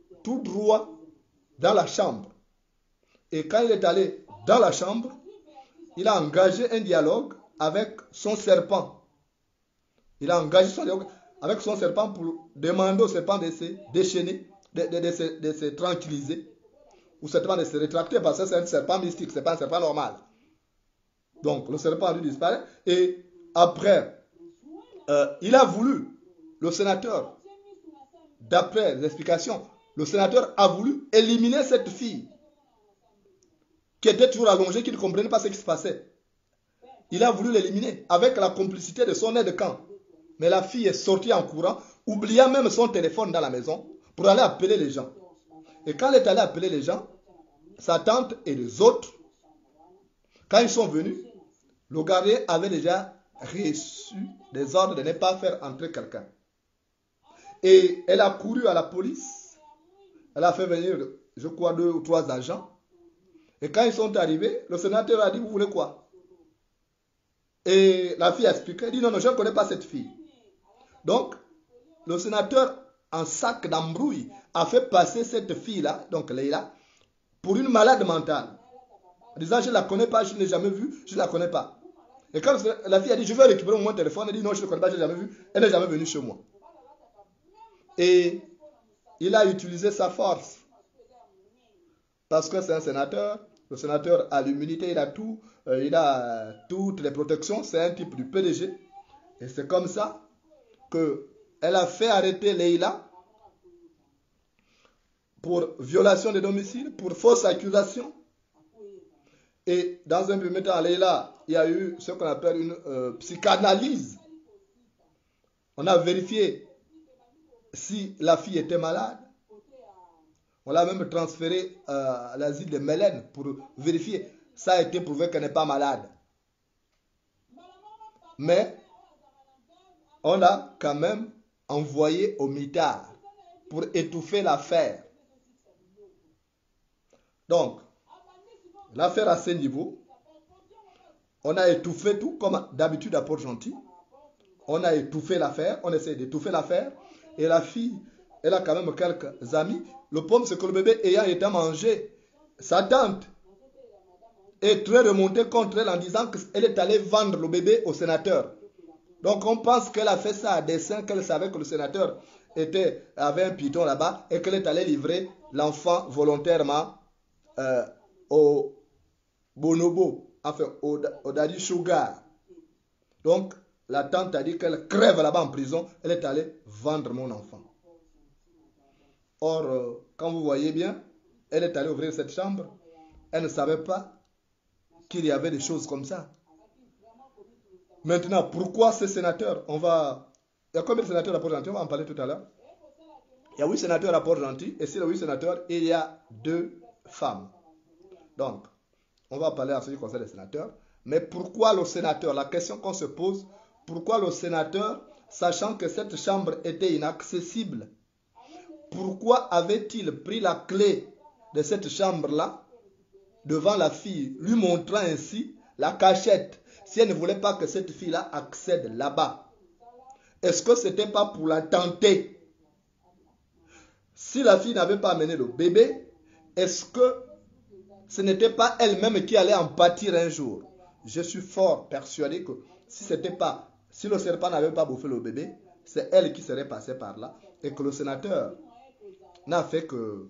dans la chambre. Et quand il est allé dans la chambre, il a engagé un dialogue avec son serpent. Il a engagé son dialogue avec son serpent pour demander au serpent de se déchaîner, de se tranquilliser, ou certainement de se rétracter, parce que c'est un serpent mystique, ce n'est pas un serpent normal. Donc, le serpent a dû disparaître. Et après, il a voulu, le sénateur, d'après les explications, le sénateur a voulu éliminer cette fille qui était toujours allongée, qui ne comprenait pas ce qui se passait. Il a voulu l'éliminer avec la complicité de son aide-de-camp. Mais la fille est sortie en courant, oubliant même son téléphone dans la maison pour aller appeler les gens. Et quand elle est allée appeler les gens, sa tante et les autres, quand ils sont venus, le gardien avait déjà reçu des ordres de ne pas faire entrer quelqu'un. Et elle a couru à la police. Elle a fait venir, je crois, 2 ou 3 agents. Et quand ils sont arrivés, le sénateur a dit, vous voulez quoi? Et la fille a expliqué, elle dit, non, non, je ne connais pas cette fille. Donc, le sénateur, en sac d'embrouille, a fait passer cette fille-là, donc Leïla, pour une malade mentale. En disant, je ne la connais pas, je ne l'ai jamais vue, je ne la connais pas. Et quand la fille a dit, je vais récupérer mon téléphone, elle dit, non, je ne la connais pas, je ne l'ai jamais vue, elle n'est jamais venue chez moi. Et il a utilisé sa force. Parce que c'est un sénateur. Le sénateur a l'immunité, il a toutes les protections. C'est un type du PDG. Et c'est comme ça qu'elle a fait arrêter Leïla pour violation de domicile, pour fausse accusation. Et dans un premier temps, Leïla, il y a eu ce qu'on appelle une psychanalyse. On a vérifié si la fille était malade. On l'a même transférée à l'asile de Mélène pour vérifier. Ça a été prouvé qu'elle n'est pas malade. Mais on a quand même envoyé au mitard pour étouffer l'affaire. Donc, l'affaire à ce niveau, on a étouffé tout comme d'habitude à Port-Gentil. On a étouffé l'affaire, on essaie d'étouffer l'affaire. Et la fille, elle a quand même quelques amis. Le problème, c'est que le bébé ayant été mangé, sa tante est très remontée contre elle en disant qu'elle est allée vendre le bébé au sénateur. Donc on pense qu'elle a fait ça à dessein, qu'elle savait que le sénateur avait un python là-bas et qu'elle est allée livrer l'enfant volontairement au bonobo, enfin au daddy sugar. Donc la tante a dit qu'elle crève là-bas en prison, elle est allée vendre mon enfant. Or, quand vous voyez bien, elle est allée ouvrir cette chambre. Elle ne savait pas qu'il y avait des choses comme ça. Maintenant, pourquoi ces sénateurs? Il y a combien de sénateurs à Port-Gentil? On va en parler tout à l'heure. Il y a 8 sénateurs à Port-Gentil. Et sur les 8 sénateurs, il y a 2 femmes. Donc, on va parler en ce qui concerne les sénateurs. Mais pourquoi le sénateur? La question qu'on se pose, pourquoi le sénateur, sachant que cette chambre était inaccessible, pourquoi avait-il pris la clé de cette chambre-là devant la fille, lui montrant ainsi la cachette, si elle ne voulait pas que cette fille-là accède là-bas? Est-ce que ce n'était pas pour la tenter? Si la fille n'avait pas amené le bébé, est-ce que ce n'était pas elle-même qui allait en pâtir un jour? Je suis fort persuadé que si le serpent n'avait pas bouffé le bébé, c'est elle qui serait passée par là et que le sénateur n'a fait que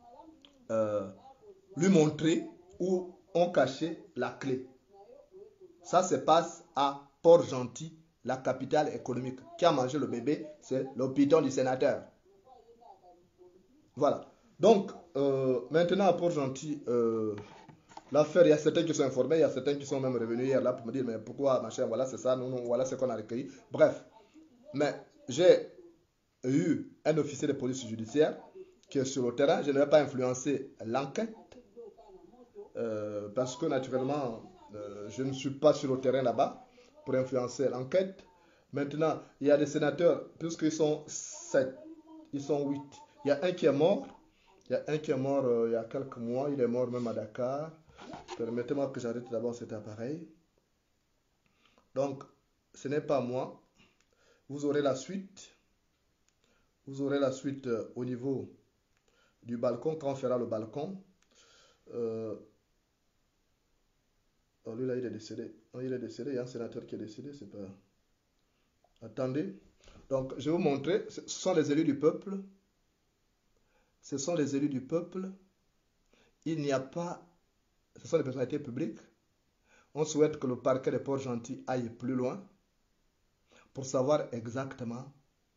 lui montrer où on cachait la clé. Ça se passe à Port-Gentil, la capitale économique. Qui a mangé le bébé? C'est le python du sénateur. Voilà. Donc, maintenant à Port-Gentil, l'affaire, il y a certains qui sont informés, il y a certains qui sont même revenus hier là pour me dire, mais pourquoi, machin, voilà, c'est ça, non, voilà ce qu'on a recueilli. Bref. Mais j'ai eu un officier de police judiciaire qui est sur le terrain. Je ne vais pas influencer l'enquête parce que naturellement, je ne suis pas sur le terrain là-bas pour influencer l'enquête. Maintenant, il y a des sénateurs, puisqu'ils sont 7, ils sont 8. Il y a un qui est mort. Il y a un qui est mort il y a quelques mois. Il est mort même à Dakar. Permettez-moi que j'arrête d'abord cet appareil. Donc, ce n'est pas moi. Vous aurez la suite. Vous aurez la suite au niveau du balcon, quand on fera le balcon. Lui là, il est décédé. Non, il est décédé. Il y a un sénateur qui est décédé. C'est pas... Attendez. Donc, je vais vous montrer. Ce sont les élus du peuple. Ce sont les élus du peuple. Il n'y a pas... Ce sont les personnalités publiques. on souhaite que le parquet de Port-Gentil aille plus loin pour savoir exactement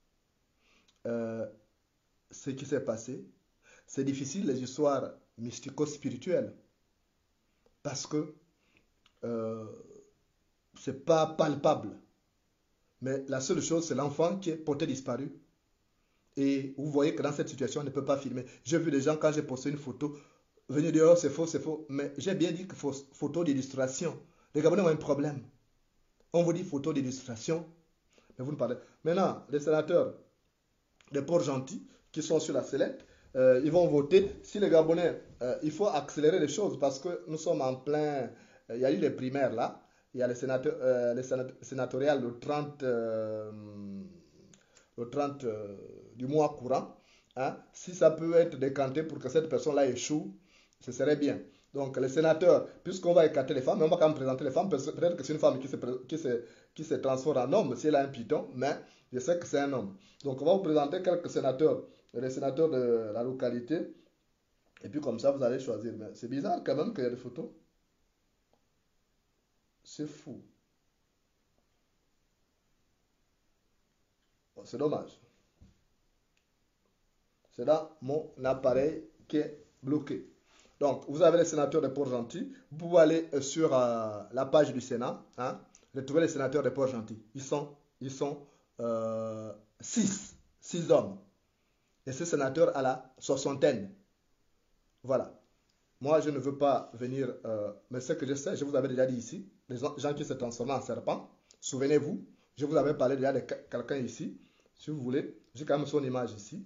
ce qui s'est passé. C'est difficile les histoires mystico-spirituelles parce que c'est pas palpable. Mais la seule chose, c'est l'enfant qui est porté disparu. Et vous voyez que dans cette situation, on ne peut pas filmer. J'ai vu des gens, quand j'ai posté une photo, venir dire, oh, c'est faux, c'est faux. Mais j'ai bien dit que photo d'illustration. Les Gabonais ont un problème. On vous dit photo d'illustration, mais vous ne parlez. Maintenant, les sénateurs de Port-Gentil, qui sont sur la sellette, ils vont voter. Si les Gabonais, il faut accélérer les choses parce que nous sommes en plein. Il y a eu les primaires là. Il y a les sénatoriales le 30 du mois courant. Hein. Si ça peut être décanté pour que cette personne-là échoue, ce serait bien. Donc les sénateurs, puisqu'on va écarter les femmes, mais on va quand même présenter les femmes, peut-être que c'est une femme qui se transforme en homme si elle a un python, mais je sais que c'est un homme. Donc on va vous présenter quelques sénateurs, les sénateurs de la localité, et puis comme ça vous allez choisir. Mais c'est bizarre quand même qu'il y ait des photos. C'est fou. Bon, c'est dommage. C'est dans mon appareil qui est bloqué. Donc, vous avez les sénateurs de Port-Gentil. Vous pouvez aller sur la page du Sénat. Hein, retrouver les sénateurs de Port-Gentil. Ils sont 6 hommes. Et ces sénateurs à la soixantaine. Voilà. Moi, je ne veux pas venir, mais ce que je sais, je vous avais déjà dit ici, les gens qui se transforment en serpent. Souvenez-vous, je vous avais parlé déjà de quelqu'un ici. Si vous voulez, j'ai quand même son image ici.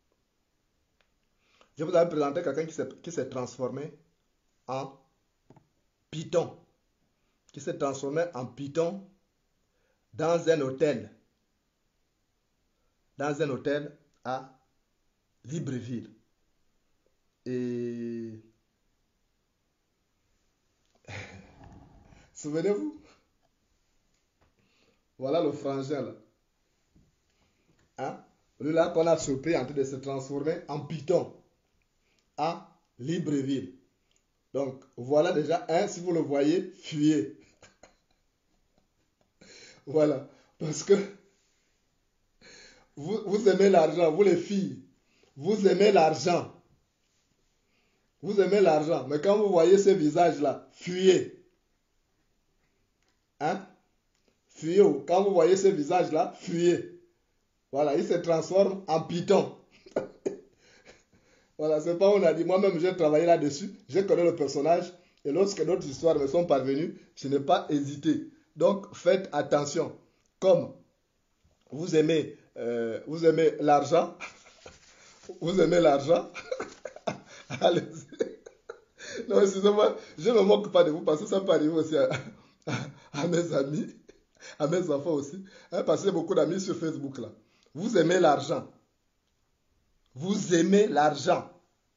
Je vous avais présenté quelqu'un qui s'est transformé en python. Qui s'est transformé en python dans un hôtel. Dans un hôtel à Libreville. Et souvenez-vous, voilà le frangin là. Hein? Lui là qu'on a surpris en train de se transformer en python à Libreville. Donc voilà déjà un, si vous le voyez, fuyez. Voilà. Parce que vous aimez l'argent, vous les filles. Vous aimez l'argent. Vous aimez l'argent. Mais quand vous voyez ce visage-là, fuyez. Hein? Fuyez. Quand vous voyez ce visage-là, fuyez. Voilà, il se transforme en python. Voilà, c'est pas on a dit. Moi-même, j'ai travaillé là-dessus. J'ai connu le personnage. Et lorsque d'autres histoires me sont parvenues, je n'ai pas hésité. Donc, faites attention. Comme vous aimez l'argent, vous aimez l'argent, allez-y. Non, excusez-moi, je ne me moque pas de vous parce que ça peut arriver aussi à mes amis, à mes enfants aussi. Hein, parce que j'ai beaucoup d'amis sur Facebook là. Vous aimez l'argent. Vous aimez l'argent.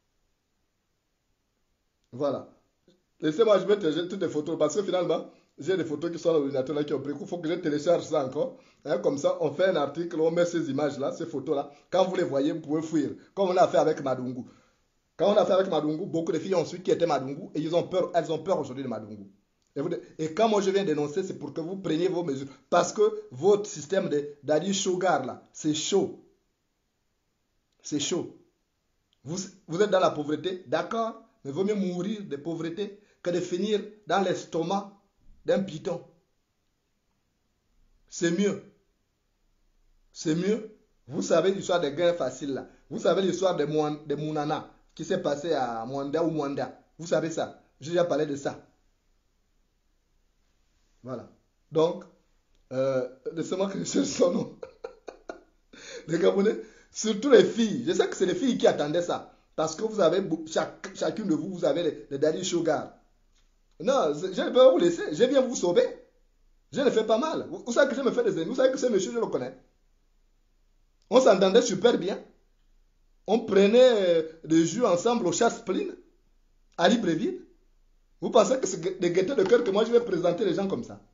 Voilà. Laissez-moi, je vais télécharger toutes les photos parce que finalement, j'ai des photos qui sont dans l'ordinateur là qui ont pris. Il faut que je télécharge ça encore. Hein, comme ça, on fait un article, on met ces images-là, ces photos-là. Quand vous les voyez, vous pouvez fuir. Comme on a fait avec Madungu. Quand on a fait avec Madungu, beaucoup de filles ont su qui était Madungu et elles ont peur aujourd'hui de Madungu. Et quand moi je viens dénoncer, c'est pour que vous preniez vos mesures. Parce que votre système d'Adi Sugar là, c'est chaud. C'est chaud. Vous êtes dans la pauvreté, d'accord, mais il vaut mieux mourir de pauvreté que de finir dans l'estomac d'un python. C'est mieux. C'est mieux. Vous savez l'histoire des guerres faciles là. Vous savez l'histoire de Mounana qui s'est passé à Mwanda ou Mwanda. Vous savez ça. J'ai déjà parlé de ça. Voilà. Donc, laissez-moi que je cherche son nom. Les Gabonais, surtout les filles. Je sais que c'est les filles qui attendaient ça. Parce que vous avez, chacune de vous, vous avez les daddy sugar. Non, je ne peux pas vous laisser. Je viens vous sauver. Je ne fais pas mal. Vous savez que je me fais des ennemis. Vous savez que ce monsieur, je le connais. On s'entendait super bien. On prenait des jus ensemble au chasse-pline à Libreville. Vous pensez que c'est des gaietés de cœur que moi je vais présenter les gens comme ça?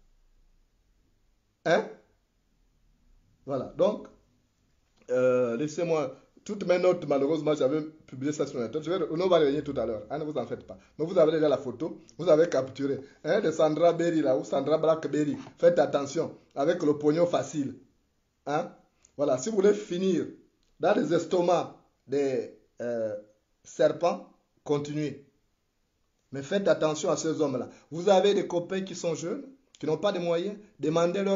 Hein? Voilà. Donc, laissez-moi. toutes mes notes, malheureusement, j'avais publié ça sur Internet. On va revenir tout à l'heure. Hein, ne vous en faites pas. Mais vous avez déjà la photo. Vous avez capturé. Hein, de Sandra Berry là, ou Sandra Blackberry. Faites attention. Avec le pognon facile. Hein? Voilà. Si vous voulez finir dans les estomacs des serpents, continuez. Mais faites attention à ces hommes-là. Vous avez des copains qui sont jeunes, qui n'ont pas de moyens. Demandez-leur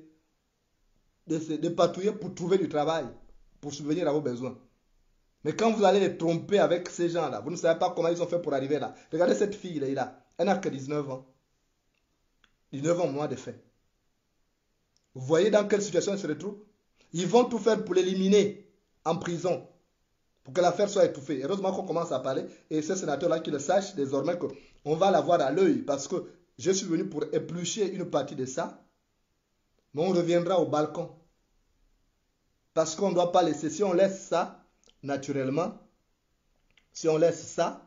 de patrouiller pour trouver du travail, pour subvenir à vos besoins. Mais quand vous allez les tromper avec ces gens-là, vous ne savez pas comment ils ont fait pour arriver là. Regardez cette fille-là, elle n'a que 19 ans. 19 ans, mois de fait. Vous voyez dans quelle situation elle se retrouve? Ils vont tout faire pour l'éliminer en prison, pour que l'affaire soit étouffée. Heureusement qu'on commence à parler, et ce sénateur-là qui le sache désormais qu'on va l'avoir à l'œil, parce que je suis venu pour éplucher une partie de ça, mais on reviendra au balcon. Parce qu'on ne doit pas laisser, si on laisse ça, naturellement, si on laisse ça,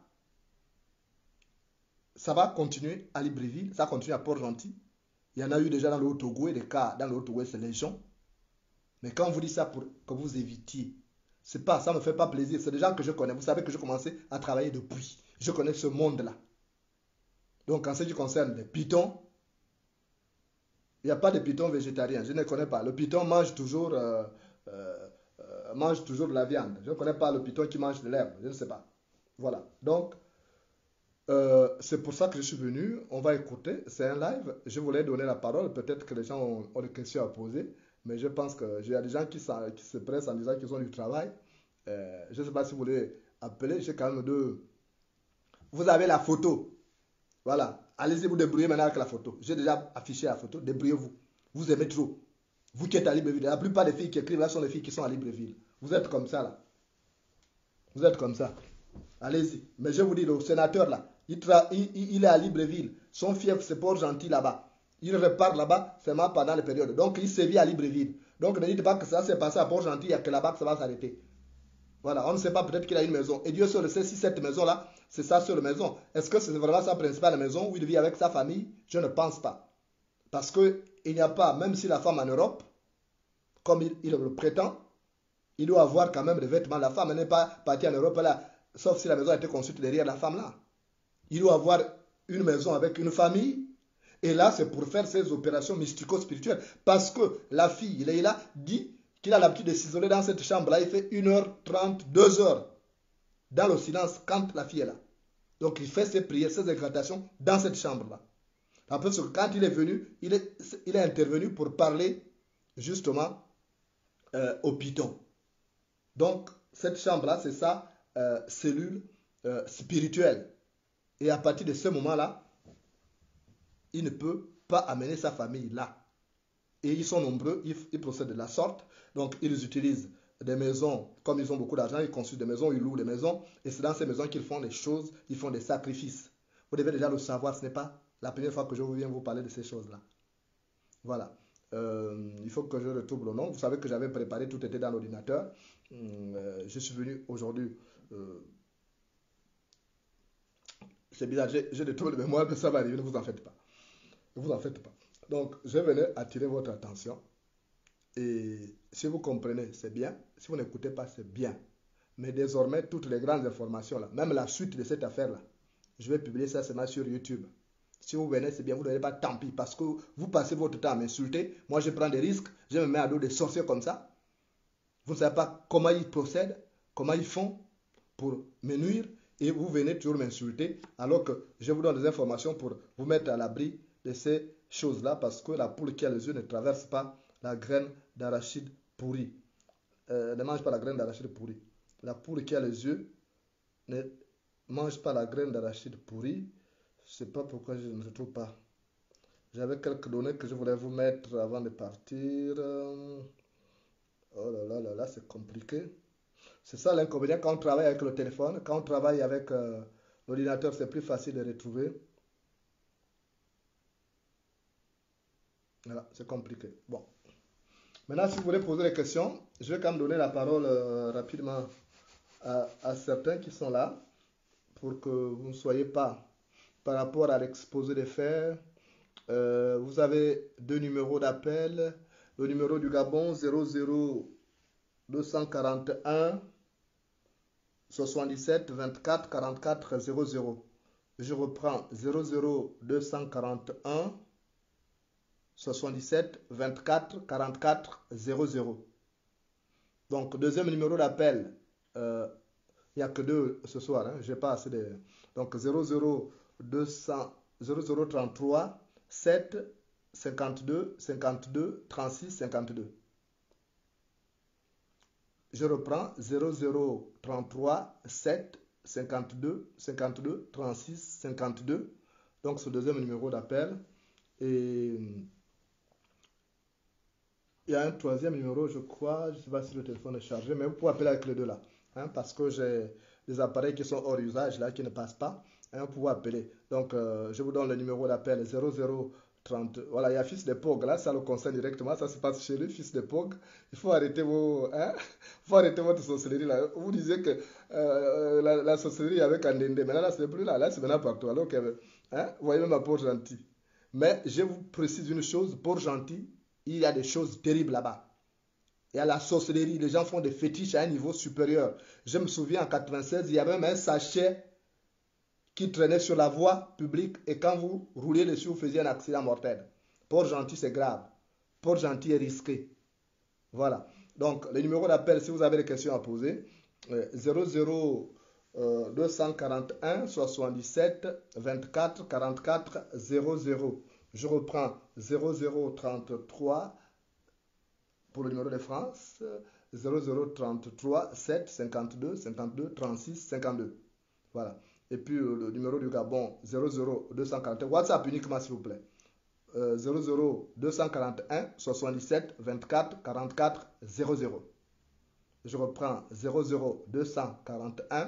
ça va continuer à Libreville, ça continue à Port-Gentil. Il y en a eu déjà dans le Haut-Togo, et des cas dans le Haut-Togo, c'est légion. Mais quand on vous dit ça pour que vous évitiez, ça ne me fait pas plaisir. C'est des gens que je connais. Vous savez que je commençais à travailler depuis. Je connais ce monde-là. Donc, en ce qui concerne les pitons, il n'y a pas de pitons végétariens. Je ne connais pas. Le piton mange toujours de la viande. Je ne connais pas le piton qui mange de l'herbe. Je ne sais pas. Voilà. Donc, c'est pour ça que je suis venu. On va écouter. C'est un live. Je voulais donner la parole. Peut-être que les gens ont des questions à poser. Mais je pense qu'il y a des gens qui se pressent en disant qu'ils ont du travail. Je ne sais pas si vous voulez appeler. J'ai quand même deux. Vous avez la photo. Voilà. Allez-y vous débrouiller maintenant avec la photo. J'ai déjà affiché la photo. Débrouillez-vous. Vous aimez trop. Vous qui êtes à Libreville. La plupart des filles qui écrivent là sont les filles qui sont à Libreville. Vous êtes comme ça là. Vous êtes comme ça. Allez-y. Mais je vous dis, le sénateur là, il est à Libreville. Son fief, c'est Port-Gentil là-bas. Il repart là-bas seulement pendant les périodes. Donc, il sévit à Libreville. Donc, ne dites pas que ça s'est passé à Port-Gentil, il n'y a que là-bas que ça va s'arrêter. Voilà, on ne sait pas, peut-être qu'il a une maison. Et Dieu seul sait si cette maison-là, c'est sa seule maison. Est-ce que c'est vraiment sa principale maison où il vit avec sa famille? Je ne pense pas. Parce qu'il n'y a pas, même si la femme en Europe, comme il le prétend, il doit avoir quand même des vêtements. La femme n'est pas partie en Europe là, sauf si la maison a été construite derrière la femme là. Il doit avoir une maison avec une famille. Et là, c'est pour faire ces opérations mystico-spirituelles. Parce que la fille, il est là, dit qu'il a l'habitude de s'isoler dans cette chambre-là. Il fait 1h30, 2h dans le silence quand la fille est là. Donc, il fait ses prières, ses incantations dans cette chambre-là. Après, quand il est venu, il est intervenu pour parler justement au python. Donc, cette chambre-là, c'est sa cellule spirituelle. Et à partir de ce moment-là, il ne peut pas amener sa famille là. Et ils sont nombreux, ils procèdent de la sorte. Donc, ils utilisent des maisons, comme ils ont beaucoup d'argent, ils construisent des maisons, ils louent des maisons. Et c'est dans ces maisons qu'ils font des choses, ils font des sacrifices. Vous devez déjà le savoir, ce n'est pas la première fois que je viens vous parler de ces choses-là. Voilà. Il faut que je retrouve le nom. Vous savez que j'avais préparé, tout était dans l'ordinateur. Je suis venu aujourd'hui. C'est bizarre, j'ai des troubles de mémoire, mais ça va arriver, ne vous en faites pas. Ne vous en faites pas. Donc, je venais attirer votre attention. Et si vous comprenez, c'est bien. Si vous n'écoutez pas, c'est bien. Mais désormais, toutes les grandes informations, là, même la suite de cette affaire-là, je vais publier ça seulement sur YouTube. Si vous venez, c'est bien. Vous ne venez pas, tant pis. Parce que vous passez votre temps à m'insulter. Moi, je prends des risques. Je me mets à dos des sorciers comme ça. Vous ne savez pas comment ils procèdent, comment ils font pour me nuire. Et vous venez toujours m'insulter. Alors que je vous donne des informations pour vous mettre à l'abri de ces choses-là. Parce que la poule qui a les yeux ne traverse pas la graine d'arachide pourrie. Ne mange pas la graine d'arachide pourrie. La poule qui a les yeux ne mange pas la graine d'arachide pourrie. Je ne sais pas pourquoi je ne retrouve pas. J'avais quelques données que je voulais vous mettre avant de partir. Oh là là là là, c'est compliqué. C'est ça l'inconvénient quand on travaille avec le téléphone. Quand on travaille avec l'ordinateur, c'est plus facile de retrouver. Voilà, c'est compliqué. Bon. Maintenant, si vous voulez poser des questions, je vais quand même donner la parole rapidement à certains qui sont là pour que vous ne soyez pas par rapport à l'exposé des faits. Vous avez deux numéros d'appel. Le numéro du Gabon 00241 77 24 44 00. Je reprends 00 241 77 24 44 00. Donc, deuxième numéro d'appel, il n'y a que deux ce soir, hein, je n'ai pas assez de... Donc, 00 33 7 52 52 36 52. Je reprends 00 33 7 52 52 36 52. Donc, ce deuxième numéro d'appel. Et il y a un troisième numéro, je crois. Je ne sais pas si le téléphone est chargé, mais vous pouvez appeler avec les deux là. Hein, parce que j'ai des appareils qui sont hors usage là, qui ne passent pas. Hein, vous pouvez appeler. Donc, je vous donne le numéro d'appel 00 30. Voilà, il y a Fils de Pog, là, ça le concerne directement, ça se passe chez lui, Fils de Pog. Il faut arrêter faut arrêter votre sorcellerie là. Vous disiez que la sorcellerie avec Andende, mais là, c'est plus là, là, c'est maintenant partout. Alors que, hein, vous voyez même à Port-Gentil. Mais je vous précise une chose, Port-Gentil, il y a des choses terribles là-bas. Il y a la sorcellerie, les gens font des fétiches à un niveau supérieur. Je me souviens en 96, il y avait même un sachet qui traînait sur la voie publique et quand vous rouliez dessus, vous faisiez un accident mortel. Port-Gentil, c'est grave. Port-Gentil est risqué. Voilà. Donc, le numéro d'appel, si vous avez des questions à poser, 00 241 77 24 44 00. Je reprends 0033 pour le numéro de France, 0033 7 52 52 36 52. Voilà. Et puis le numéro du Gabon, 00 241. WhatsApp uniquement, s'il vous plaît. 00 241 77 24 44 00. Je reprends 00 241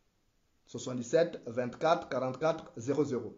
77 24 44 00.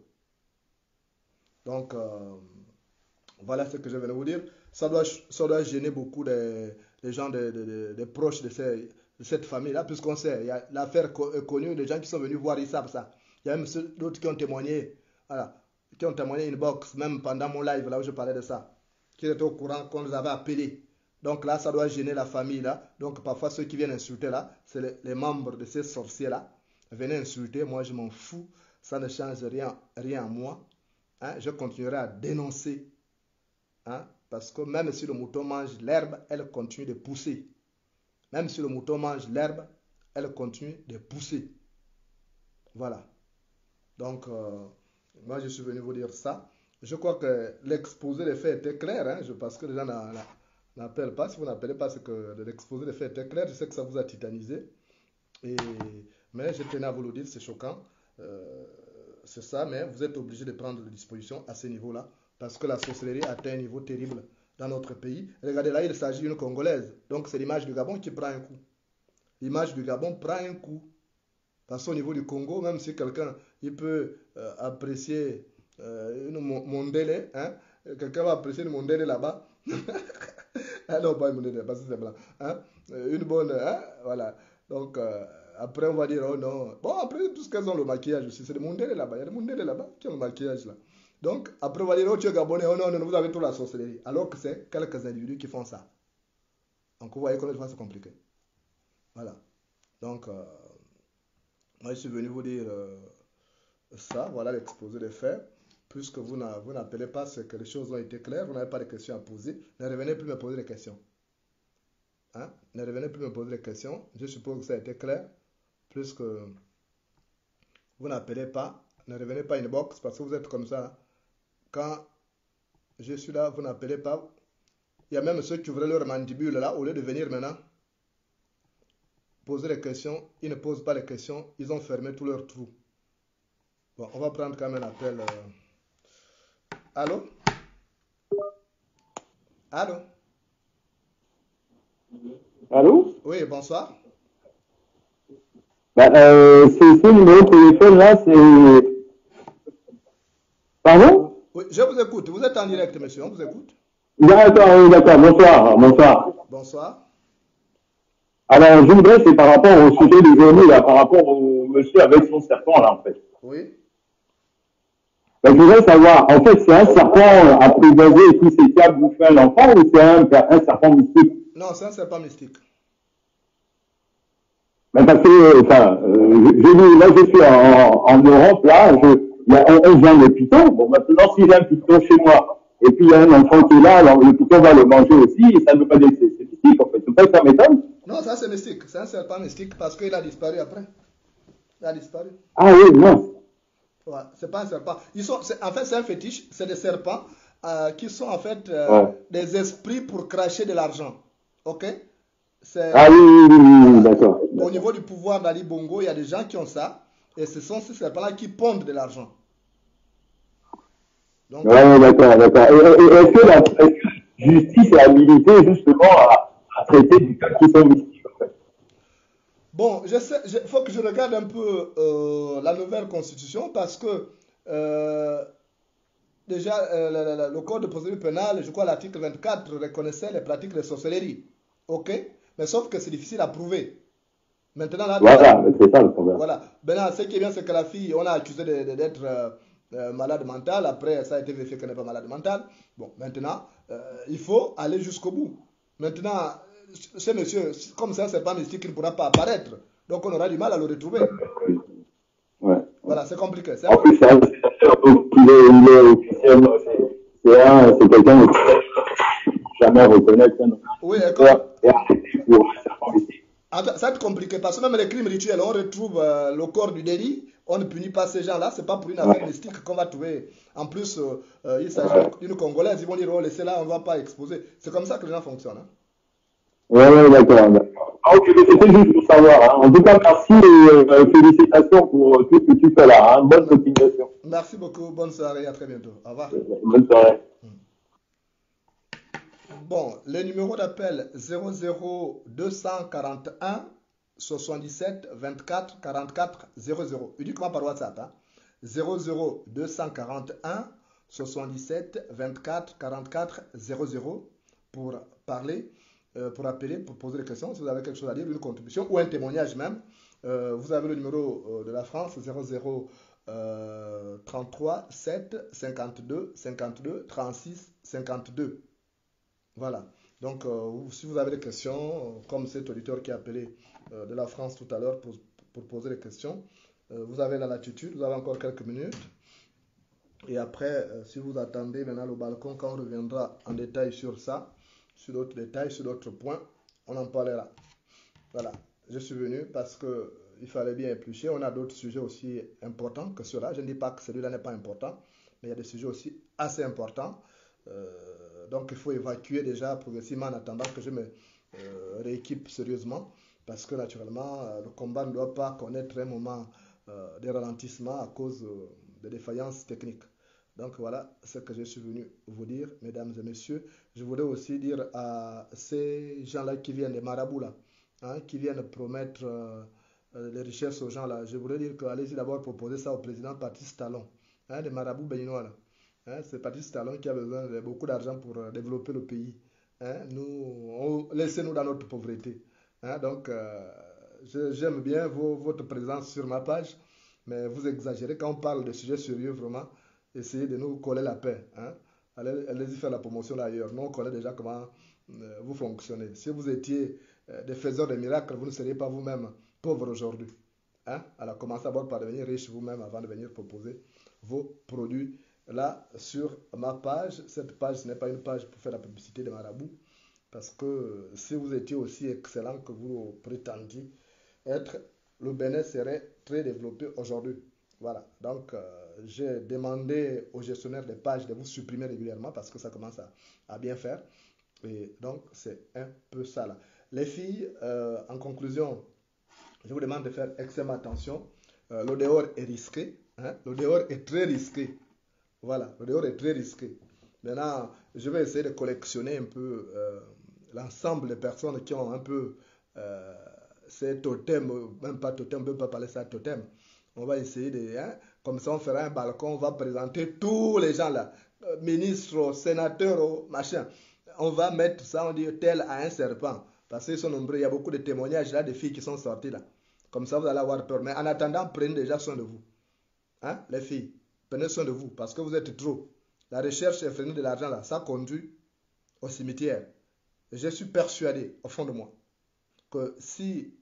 Donc, voilà ce que je viens de vous dire. Ça doit gêner beaucoup des gens, des proches de cette famille-là, puisqu'on sait, il y a l'affaire connue, des gens qui sont venus voir, ils savent ça. Il y a même d'autres qui ont témoigné, voilà, qui ont témoigné inbox, même pendant mon live, là où je parlais de ça, qui étaient au courant qu'on les avait appelés. Donc là, ça doit gêner la famille, là. Donc parfois, ceux qui viennent insulter, là, c'est les membres de ces sorciers-là. Venez insulter, moi, je m'en fous. Ça ne change rien à moi. Hein, je continuerai à dénoncer. Hein, parce que même si le mouton mange l'herbe, elle continue de pousser. Même si le mouton mange l'herbe, elle continue de pousser. Voilà. Donc, moi, je suis venu vous dire ça. Je crois que l'exposé des faits était clair, hein, parce que les gens n'appellent pas. Si vous n'appelez pas, c'est que l'exposé des faits était clair. Je sais que ça vous a titanisé. Mais je tenais à vous le dire, c'est choquant. C'est ça, mais vous êtes obligé de prendre des dispositions à ce niveau-là. Parce que la sorcellerie atteint un niveau terrible dans notre pays. Regardez, là, il s'agit d'une Congolaise. Donc, c'est l'image du Gabon qui prend un coup. L'image du Gabon prend un coup. Parce qu'au niveau du Congo, même si quelqu'un il peut apprécier une mondele, hein, quelqu'un va apprécier une mondele là-bas. Ah non, pas une mondele, parce que c'est blanc. Hein, une bonne, hein, voilà. Donc, après, on va dire, oh non. Bon, après, tout ce qu'elles ont le maquillage aussi, c'est des mondele là-bas. Il y a des mondele là-bas qui ont le maquillage là. Donc, après, on va dire, oh, tu es Gabonais, oh non, non, vous avez toute la sorcellerie. Alors que c'est quelques individus qui font ça. Donc, vous voyez comment c'est compliqué. Voilà. Donc, moi, je suis venu vous dire ça. Voilà l'exposé des faits. Puisque vous n'appelez pas, c'est que les choses ont été claires, vous n'avez pas de questions à poser. Ne revenez plus me poser des questions. Hein? Ne revenez plus me poser des questions. Je suppose que ça a été clair. Puisque vous n'appelez pas, ne revenez pas inbox parce que vous êtes comme ça. Quand je suis là, vous n'appelez pas. Il y a même ceux qui ouvraient leur mandibule là, au lieu de venir maintenant poser les questions, ils ne posent pas les questions, ils ont fermé tous leurs trous. Bon, on va prendre quand même un appel. Allô? Allô? Allô? Oui, bonsoir. Ce numéro de téléphone là, c'est... Pardon? Oui, je vous écoute. Vous êtes en direct, monsieur, on vous écoute. D'accord, oui, d'accord. Bonsoir, bonsoir. Bonsoir. Alors, je voudrais, c'est par rapport au sujet du journée, là, par rapport au monsieur avec son serpent, là, en fait. Oui. Ben, je voudrais savoir, en fait, c'est un serpent apprivoisé et puis c'est qui a bouffé un enfant ou c'est un serpent mystique? Non, c'est un serpent mystique. Mais parce que, enfin, là, je suis en Europe, là, on vend le python. Bon, maintenant, si j'ai un python chez moi, et puis il y a un enfant qui est là, alors le python va le manger aussi, et ça ne veut pas dire que c'est mystique, en fait. C'est pas que ça m'étonne. Non, ça c'est mystique. C'est un serpent mystique parce qu'il a disparu après. Il a disparu. Ah oui, non. Ouais, c'est pas un serpent. En fait, c'est un fétiche. C'est des serpents qui sont en fait Ouais. des esprits pour cracher de l'argent. Ok? Ah oui, oui, oui, oui, oui, Voilà. d'accord. Au niveau du pouvoir d'Ali Bongo, il y a des gens qui ont ça. Et ce sont ces serpents-là qui pondent de l'argent. Donc, Ouais, d'accord, d'accord. Et est-ce que la justice est habilitée justement à traiter des cas qui sont mystiques, en fait? bon, il faut que je regarde un peu la nouvelle constitution parce que euh, déjà, le code de procédure pénale, je crois l'article 24 reconnaissait les pratiques de sorcellerie. Ok? Mais sauf que c'est difficile à prouver. Maintenant, là, Voilà, c'est ça le problème. voilà. Maintenant, ce qui est bien, c'est que la fille, on a accusé d'être malade mentale. Après, ça a été vérifié qu'elle n'est pas malade mentale. Bon, maintenant, il faut aller jusqu'au bout. Maintenant, ce monsieur, comme ça, c'est pas mystique, il ne pourra pas apparaître. Donc, on aura du mal à le retrouver. Ouais, ouais. Voilà, c'est compliqué. En plus, c'est un sénateur, donc il est officiellement, c'est quelqu'un qui ne peut jamais reconnaître un Oui, et arrêté pour un serpent mystique. ça va être compliqué parce que même les crimes rituels, on retrouve le corps du délit, on ne punit pas ces gens-là, c'est pas pour une affaire Ouais, mystique qu'on va trouver. En plus, il s'agit ouais. d'une Congolaise, ils vont dire, oh, laissez là, on ne va pas exposer. C'est comme ça que les gens fonctionnent. Hein. Ouais, ouais, d'accord, d'accord. Ah, ok, mais c'était juste pour savoir, hein. En tout cas, merci et félicitations pour tout ce que tu fais là, hein. Bonne continuation. Merci beaucoup, bonne soirée, à très bientôt. Au revoir. Bonne soirée. Bon, le numéro d'appel 00 241 77 24 44 00, uniquement par WhatsApp. Hein. 00 241 77 24 44 00 pour parler, pour appeler, pour poser des questions. Si vous avez quelque chose à dire, une contribution ou un témoignage même, vous avez le numéro de la France 00 33 7 52 52 36 52. Voilà. Donc, si vous avez des questions, comme cet auditeur qui a appelé de la France tout à l'heure pour poser des questions, vous avez la latitude, vous avez encore quelques minutes. Et après, si vous attendez maintenant le balcon, quand on reviendra en détail sur ça, sur d'autres détails, sur d'autres points, on en parlera. Voilà. Je suis venu parce que il fallait bien éplucher. On a d'autres sujets aussi importants que ceux-là. Je ne dis pas que celui-là n'est pas important, mais il y a des sujets aussi assez importants. Donc il faut évacuer déjà progressivement en attendant que je me rééquipe sérieusement parce que naturellement le combat ne doit pas connaître un moment de ralentissement à cause de défaillances techniques. Donc voilà ce que je suis venu vous dire, mesdames et messieurs. Je voudrais aussi dire à ces gens-là qui viennent des marabouts là, hein, qui viennent promettre les richesses aux gens là. Je voudrais dire que allez-y d'abord proposer ça au président Patrice Talon, hein, des marabouts béninois là. Hein, c'est Patrice Talon qui a besoin de beaucoup d'argent pour développer le pays. Hein, laissez-nous dans notre pauvreté. Hein, donc, j'aime bien votre présence sur ma page, mais vous exagérez quand on parle de sujets sérieux, vraiment. Essayez de nous coller la paix. Hein. Allez-y faire la promotion là ailleurs. Nous, on connaît déjà comment vous fonctionnez. Si vous étiez des faiseurs de miracles, vous ne seriez pas vous-même pauvre aujourd'hui. Hein. Alors, commencez d'abord par devenir riche vous-même avant de venir proposer vos produits là sur ma page. Cette page, ce n'est pas une page pour faire la publicité de marabout, parce que si vous étiez aussi excellent que vous prétendiez être, le Bénin serait très développé aujourd'hui. Voilà, donc j'ai demandé aux gestionnaires des pages de vous supprimer régulièrement parce que ça commence à bien faire. Et donc c'est un peu ça là. Les filles, en conclusion, je vous demande de faire extrêmement attention. Le dehors est risqué. Hein? Le dehors est très risqué. Voilà, le dehors est très risqué. Maintenant, je vais essayer de collectionner un peu l'ensemble des personnes qui ont un peu ces totems, même pas totem, on ne peut pas parler ça de totem. On va essayer de, hein, comme ça on fera un balcon, on va présenter tous les gens là, ministres, sénateurs, machin. On va mettre ça, on dit tel à un serpent. Parce qu'ils sont nombreux, il y a beaucoup de témoignages là, de filles qui sont sorties là. Comme ça vous allez avoir peur. Mais en attendant, prenez déjà soin de vous. Hein, les filles. Prenez soin de vous parce que vous êtes trop. La recherche effrénée de l'argent, là, ça conduit au cimetière. Et je suis persuadé, au fond de moi, que si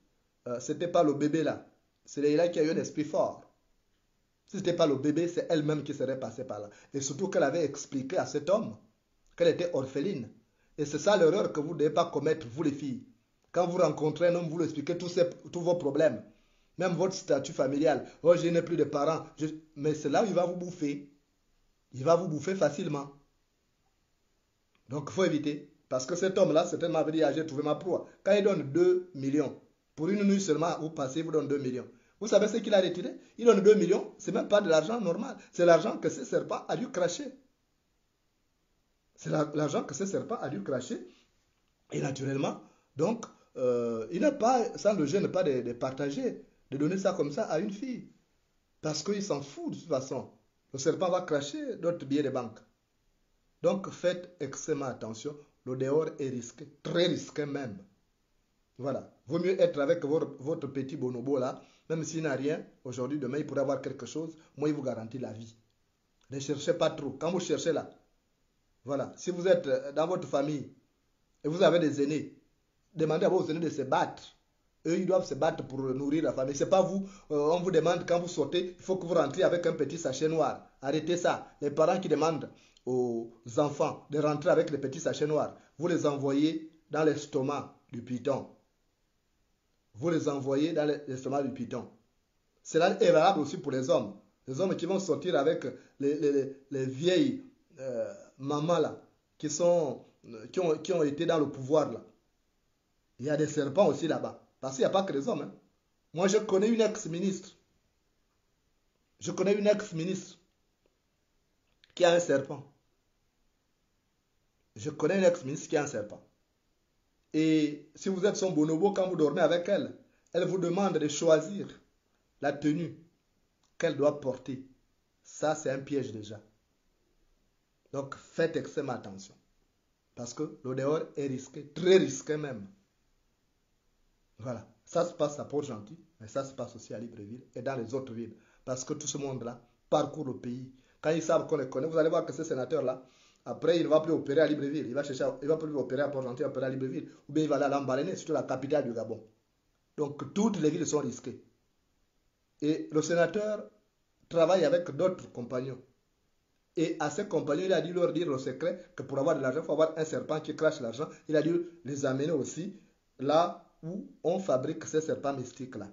ce n'était pas le bébé là. C'est Leïla qui a eu un esprit fort. Si ce n'était pas le bébé, c'est elle-même qui serait passée par là. Et surtout qu'elle avait expliqué à cet homme qu'elle était orpheline. Et c'est ça l'erreur que vous ne devez pas commettre, vous les filles. Quand vous rencontrez un homme, vous lui expliquez tous vos problèmes. Même votre statut familial. Oh, je n'ai plus de parents. Mais c'est là où il va vous bouffer. Il va vous bouffer facilement. Donc, il faut éviter. Parce que cet homme-là, certainement, avait dit, ah, j'ai trouvé ma proie. Quand il donne 2 millions, pour une nuit seulement, vous passez, il vous donne 2 millions. Vous savez ce qu'il a retiré? Il donne 2 millions. Ce n'est même pas de l'argent normal. C'est l'argent que ce serpent a dû cracher. C'est l'argent que ce serpent a dû cracher. Et naturellement, donc, il n'a pas, ça ne le gêne pas de partager, de donner ça comme ça à une fille. Parce qu'il s'en fout de toute façon. Le serpent va cracher d'autres billets de banque. Donc, faites extrêmement attention. Le dehors est risqué, très risqué même. Voilà. Vaut mieux être avec votre petit bonobo là, même s'il n'a rien. Aujourd'hui, demain, il pourrait avoir quelque chose. Moi, il vous garantit la vie. Ne cherchez pas trop. Quand vous cherchez là, voilà. Si vous êtes dans votre famille et vous avez des aînés, demandez à vos aînés de se battre. Eux, ils doivent se battre pour nourrir la famille. Ce n'est pas vous. On vous demande, quand vous sortez, il faut que vous rentriez avec un petit sachet noir. Arrêtez ça. Les parents qui demandent aux enfants de rentrer avec les petits sachets noirs, vous les envoyez dans l'estomac du python. Vous les envoyez dans l'estomac du python. Cela est valable aussi pour les hommes. Les hommes qui vont sortir avec les vieilles mamans là, qui ont été dans le pouvoir là. Il y a des serpents aussi là-bas. Parce qu'il n'y a pas que les hommes. Hein. Moi, je connais une ex-ministre. Je connais une ex-ministre qui a un serpent. Je connais une ex-ministre qui a un serpent. Et si vous êtes son bonobo, quand vous dormez avec elle, elle vous demande de choisir la tenue qu'elle doit porter. Ça, c'est un piège déjà. Donc, faites extrêmement attention. Parce que le dehors est risqué, très risqué même. Voilà. Ça se passe à Port-Gentil, mais ça se passe aussi à Libreville et dans les autres villes. Parce que tout ce monde-là parcourt le pays. Quand ils savent qu'on les connaît, vous allez voir que ce sénateur-là, après, il ne va plus opérer à Libreville. Il va plus opérer à Port-Gentil, opérer à Libreville. Ou bien il va aller à Lambaréné, surtout la capitale du Gabon. Donc, toutes les villes sont risquées. Et le sénateur travaille avec d'autres compagnons. Et à ces compagnons, il a dû leur dire le secret que pour avoir de l'argent, il faut avoir un serpent qui crache l'argent. Il a dû les amener aussi là où on fabrique ces serpents mystiques-là.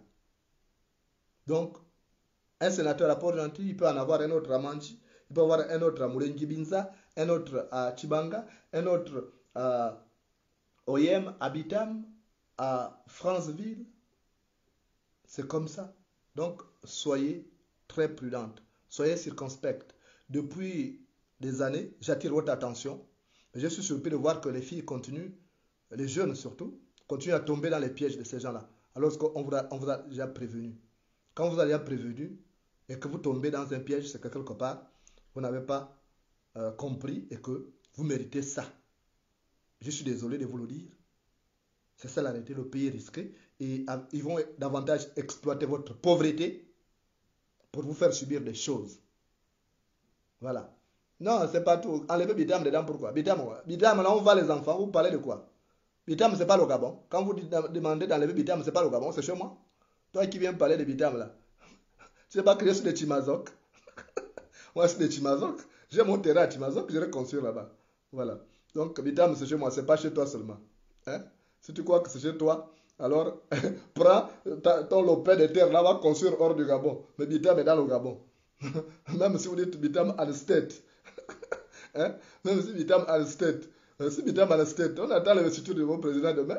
Donc, un sénateur à Port-Gentil, il peut en avoir un autre à Manchi, il peut avoir un autre à Moulengi-Binza, un autre à Chibanga, un autre à Oyem, à Bitam, à Franceville. C'est comme ça. Donc, soyez très prudentes, soyez circonspectes. Depuis des années, j'attire votre attention. Je suis surpris de voir que les filles continuent, les jeunes surtout, continuent à tomber dans les pièges de ces gens-là. Alors qu'on vous a déjà prévenu. Quand vous avez déjà prévenu et que vous tombez dans un piège, c'est que quelque part, vous n'avez pas compris et que vous méritez ça. Je suis désolé de vous le dire. C'est ça la réalité, le pays est risqué. Et ils vont davantage exploiter votre pauvreté pour vous faire subir des choses. Voilà. Non, c'est pas tout. Enlevez Bitam dedans, pourquoi? Bitam, là, on va les enfants. Vous parlez de quoi? Bitam, c'est pas le Gabon. Quand vous demandez d'enlever Bitam, c'est pas le Gabon, c'est chez moi. Toi qui viens parler de Bitam, là. Tu sais pas que je suis de Timazok. Moi, je suis de Timazok. J'ai mon terrain à Timazok, je vais construire là-bas. Voilà. Donc, Bitam, c'est chez moi, c'est pas chez toi seulement. Hein? Si tu crois que c'est chez toi, alors prends ton lopin de terre là, va construire hors du Gabon. Mais Bitam est dans le Gabon. Même si vous dites Bitam à la state. Hein? Même si Bitam à la state. Si Bitam à la state, on attend l'investiture de mon président demain.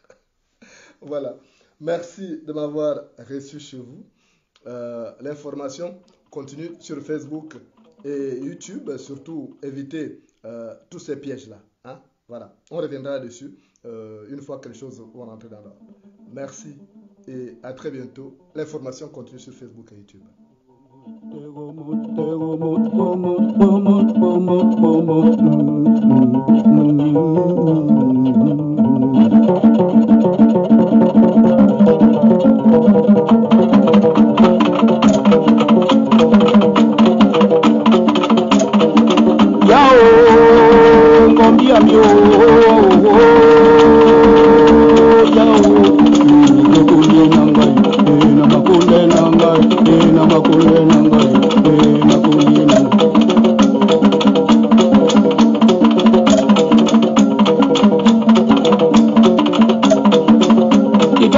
Voilà. Merci de m'avoir reçu chez vous. L'information continue sur Facebook et YouTube. Surtout, évitez tous ces pièges-là. Hein? Voilà. On reviendra dessus une fois que les choses vont rentrer dans l'ordre. Merci et à très bientôt. L'information continue sur Facebook et YouTube. Yao,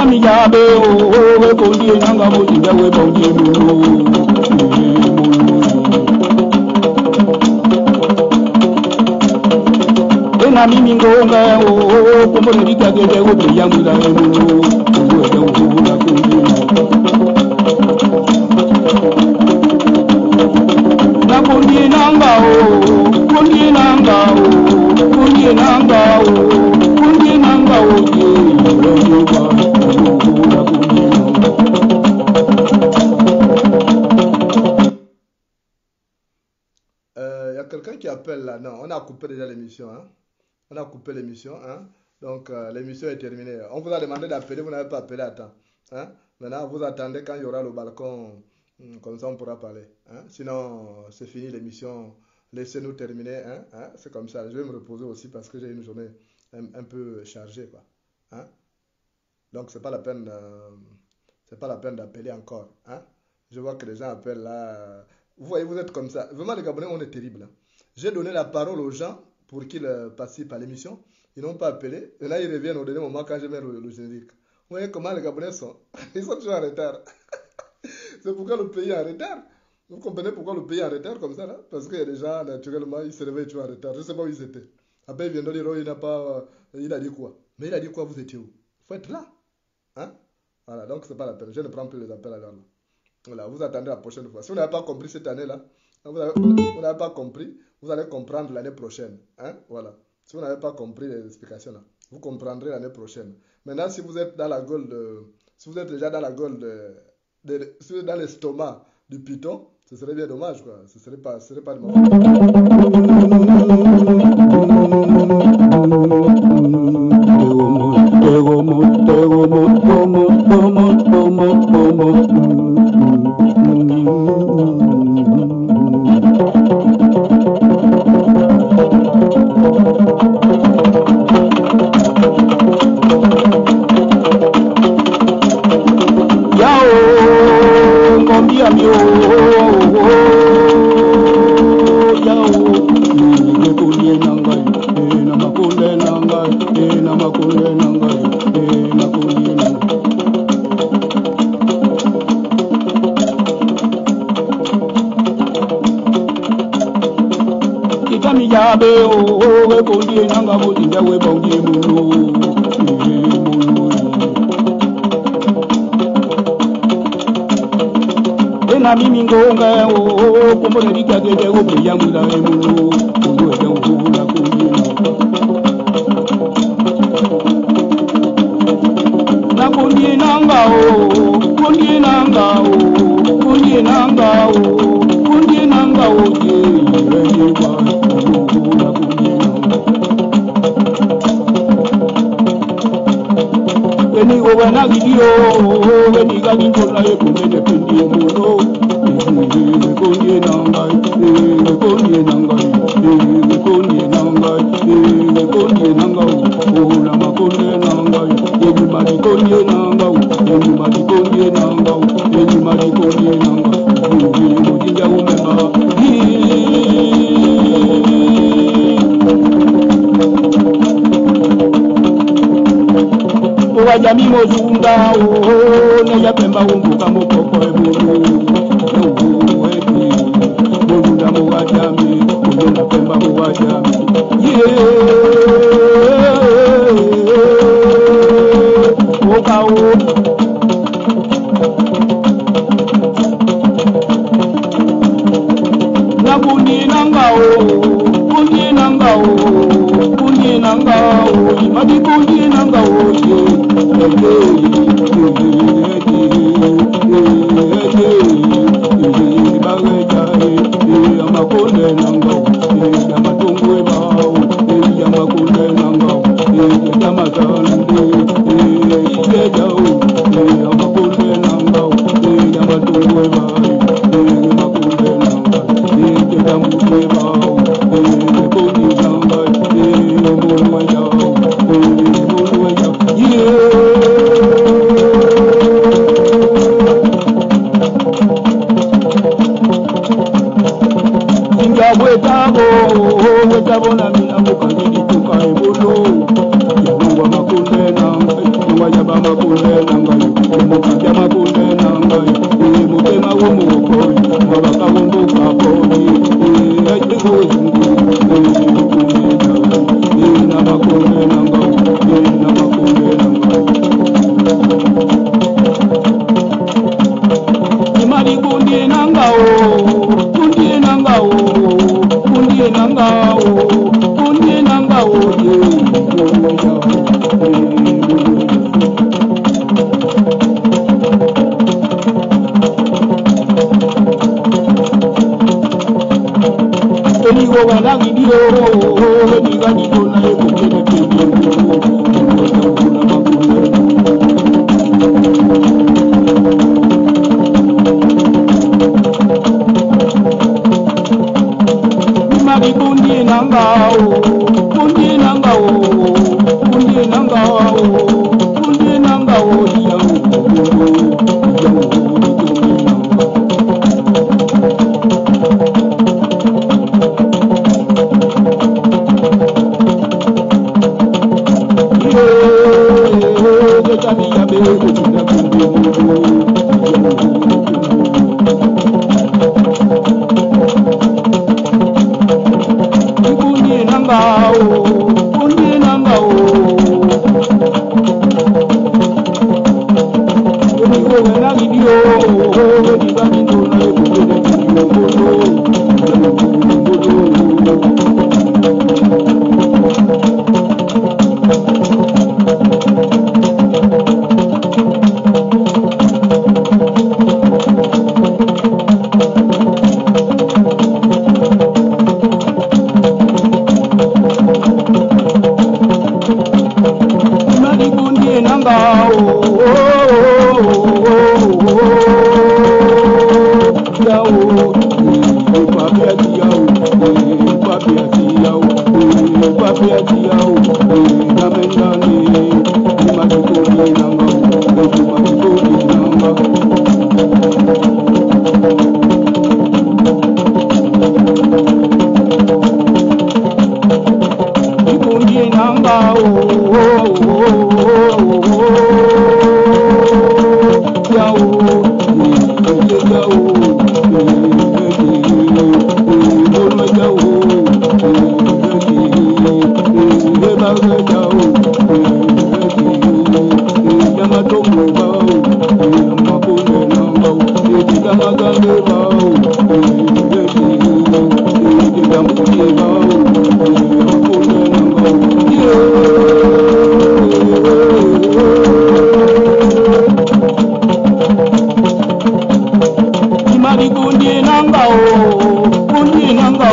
y a quelqu'un qui appelle là. Non, on a coupé déjà l'émission. Hein? On a coupé l'émission. Hein? Donc, l'émission est terminée. On vous a demandé d'appeler, vous n'avez pas appelé à temps. Hein? Maintenant, vous attendez quand il y aura le balcon. Comme ça, on pourra parler. Hein? Sinon, c'est fini l'émission. Laissez-nous terminer. Hein? Hein? C'est comme ça. Je vais me reposer aussi parce que j'ai une journée un peu chargée. Quoi. Hein? Donc, c'est pas la peine d'appeler encore. Hein? Je vois que les gens appellent là. Vous voyez, vous êtes comme ça. Vraiment, les Gabonais, on est terrible. Hein? J'ai donné la parole aux gens pour qu'ils participent à l'émission. Ils n'ont pas appelé. Et là, ils reviennent au dernier moment quand je mets le générique. Vous voyez comment les Gabonais sont? Ils sont toujours en retard. C'est pourquoi le pays est en retard. Vous comprenez pourquoi le pays est en retard comme ça là? Parce qu'il y a des gens, naturellement, ils se réveillent toujours en retard. Je ne sais pas où ils étaient. Après, ils viennent de dire, oh, il a dit quoi? Mais il a dit quoi? Vous étiez où? Il faut être là. Hein? Voilà, donc c'est pas la peine. Je ne prends plus les appels à l'heure. Voilà, vous attendez la prochaine fois. Si vous n'avez pas compris cette année-là, vous n'avez pas compris, vous allez comprendre l'année prochaine. Hein? Voilà. Si vous n'avez pas compris les explications là, vous comprendrez l'année prochaine. Maintenant, si vous êtes dans la gueule si vous êtes déjà dans la gueule si vous êtes dans l'estomac du python, ce serait bien dommage, quoi. Ce serait pas de ma Yeah.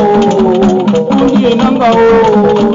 o, unie nanga o.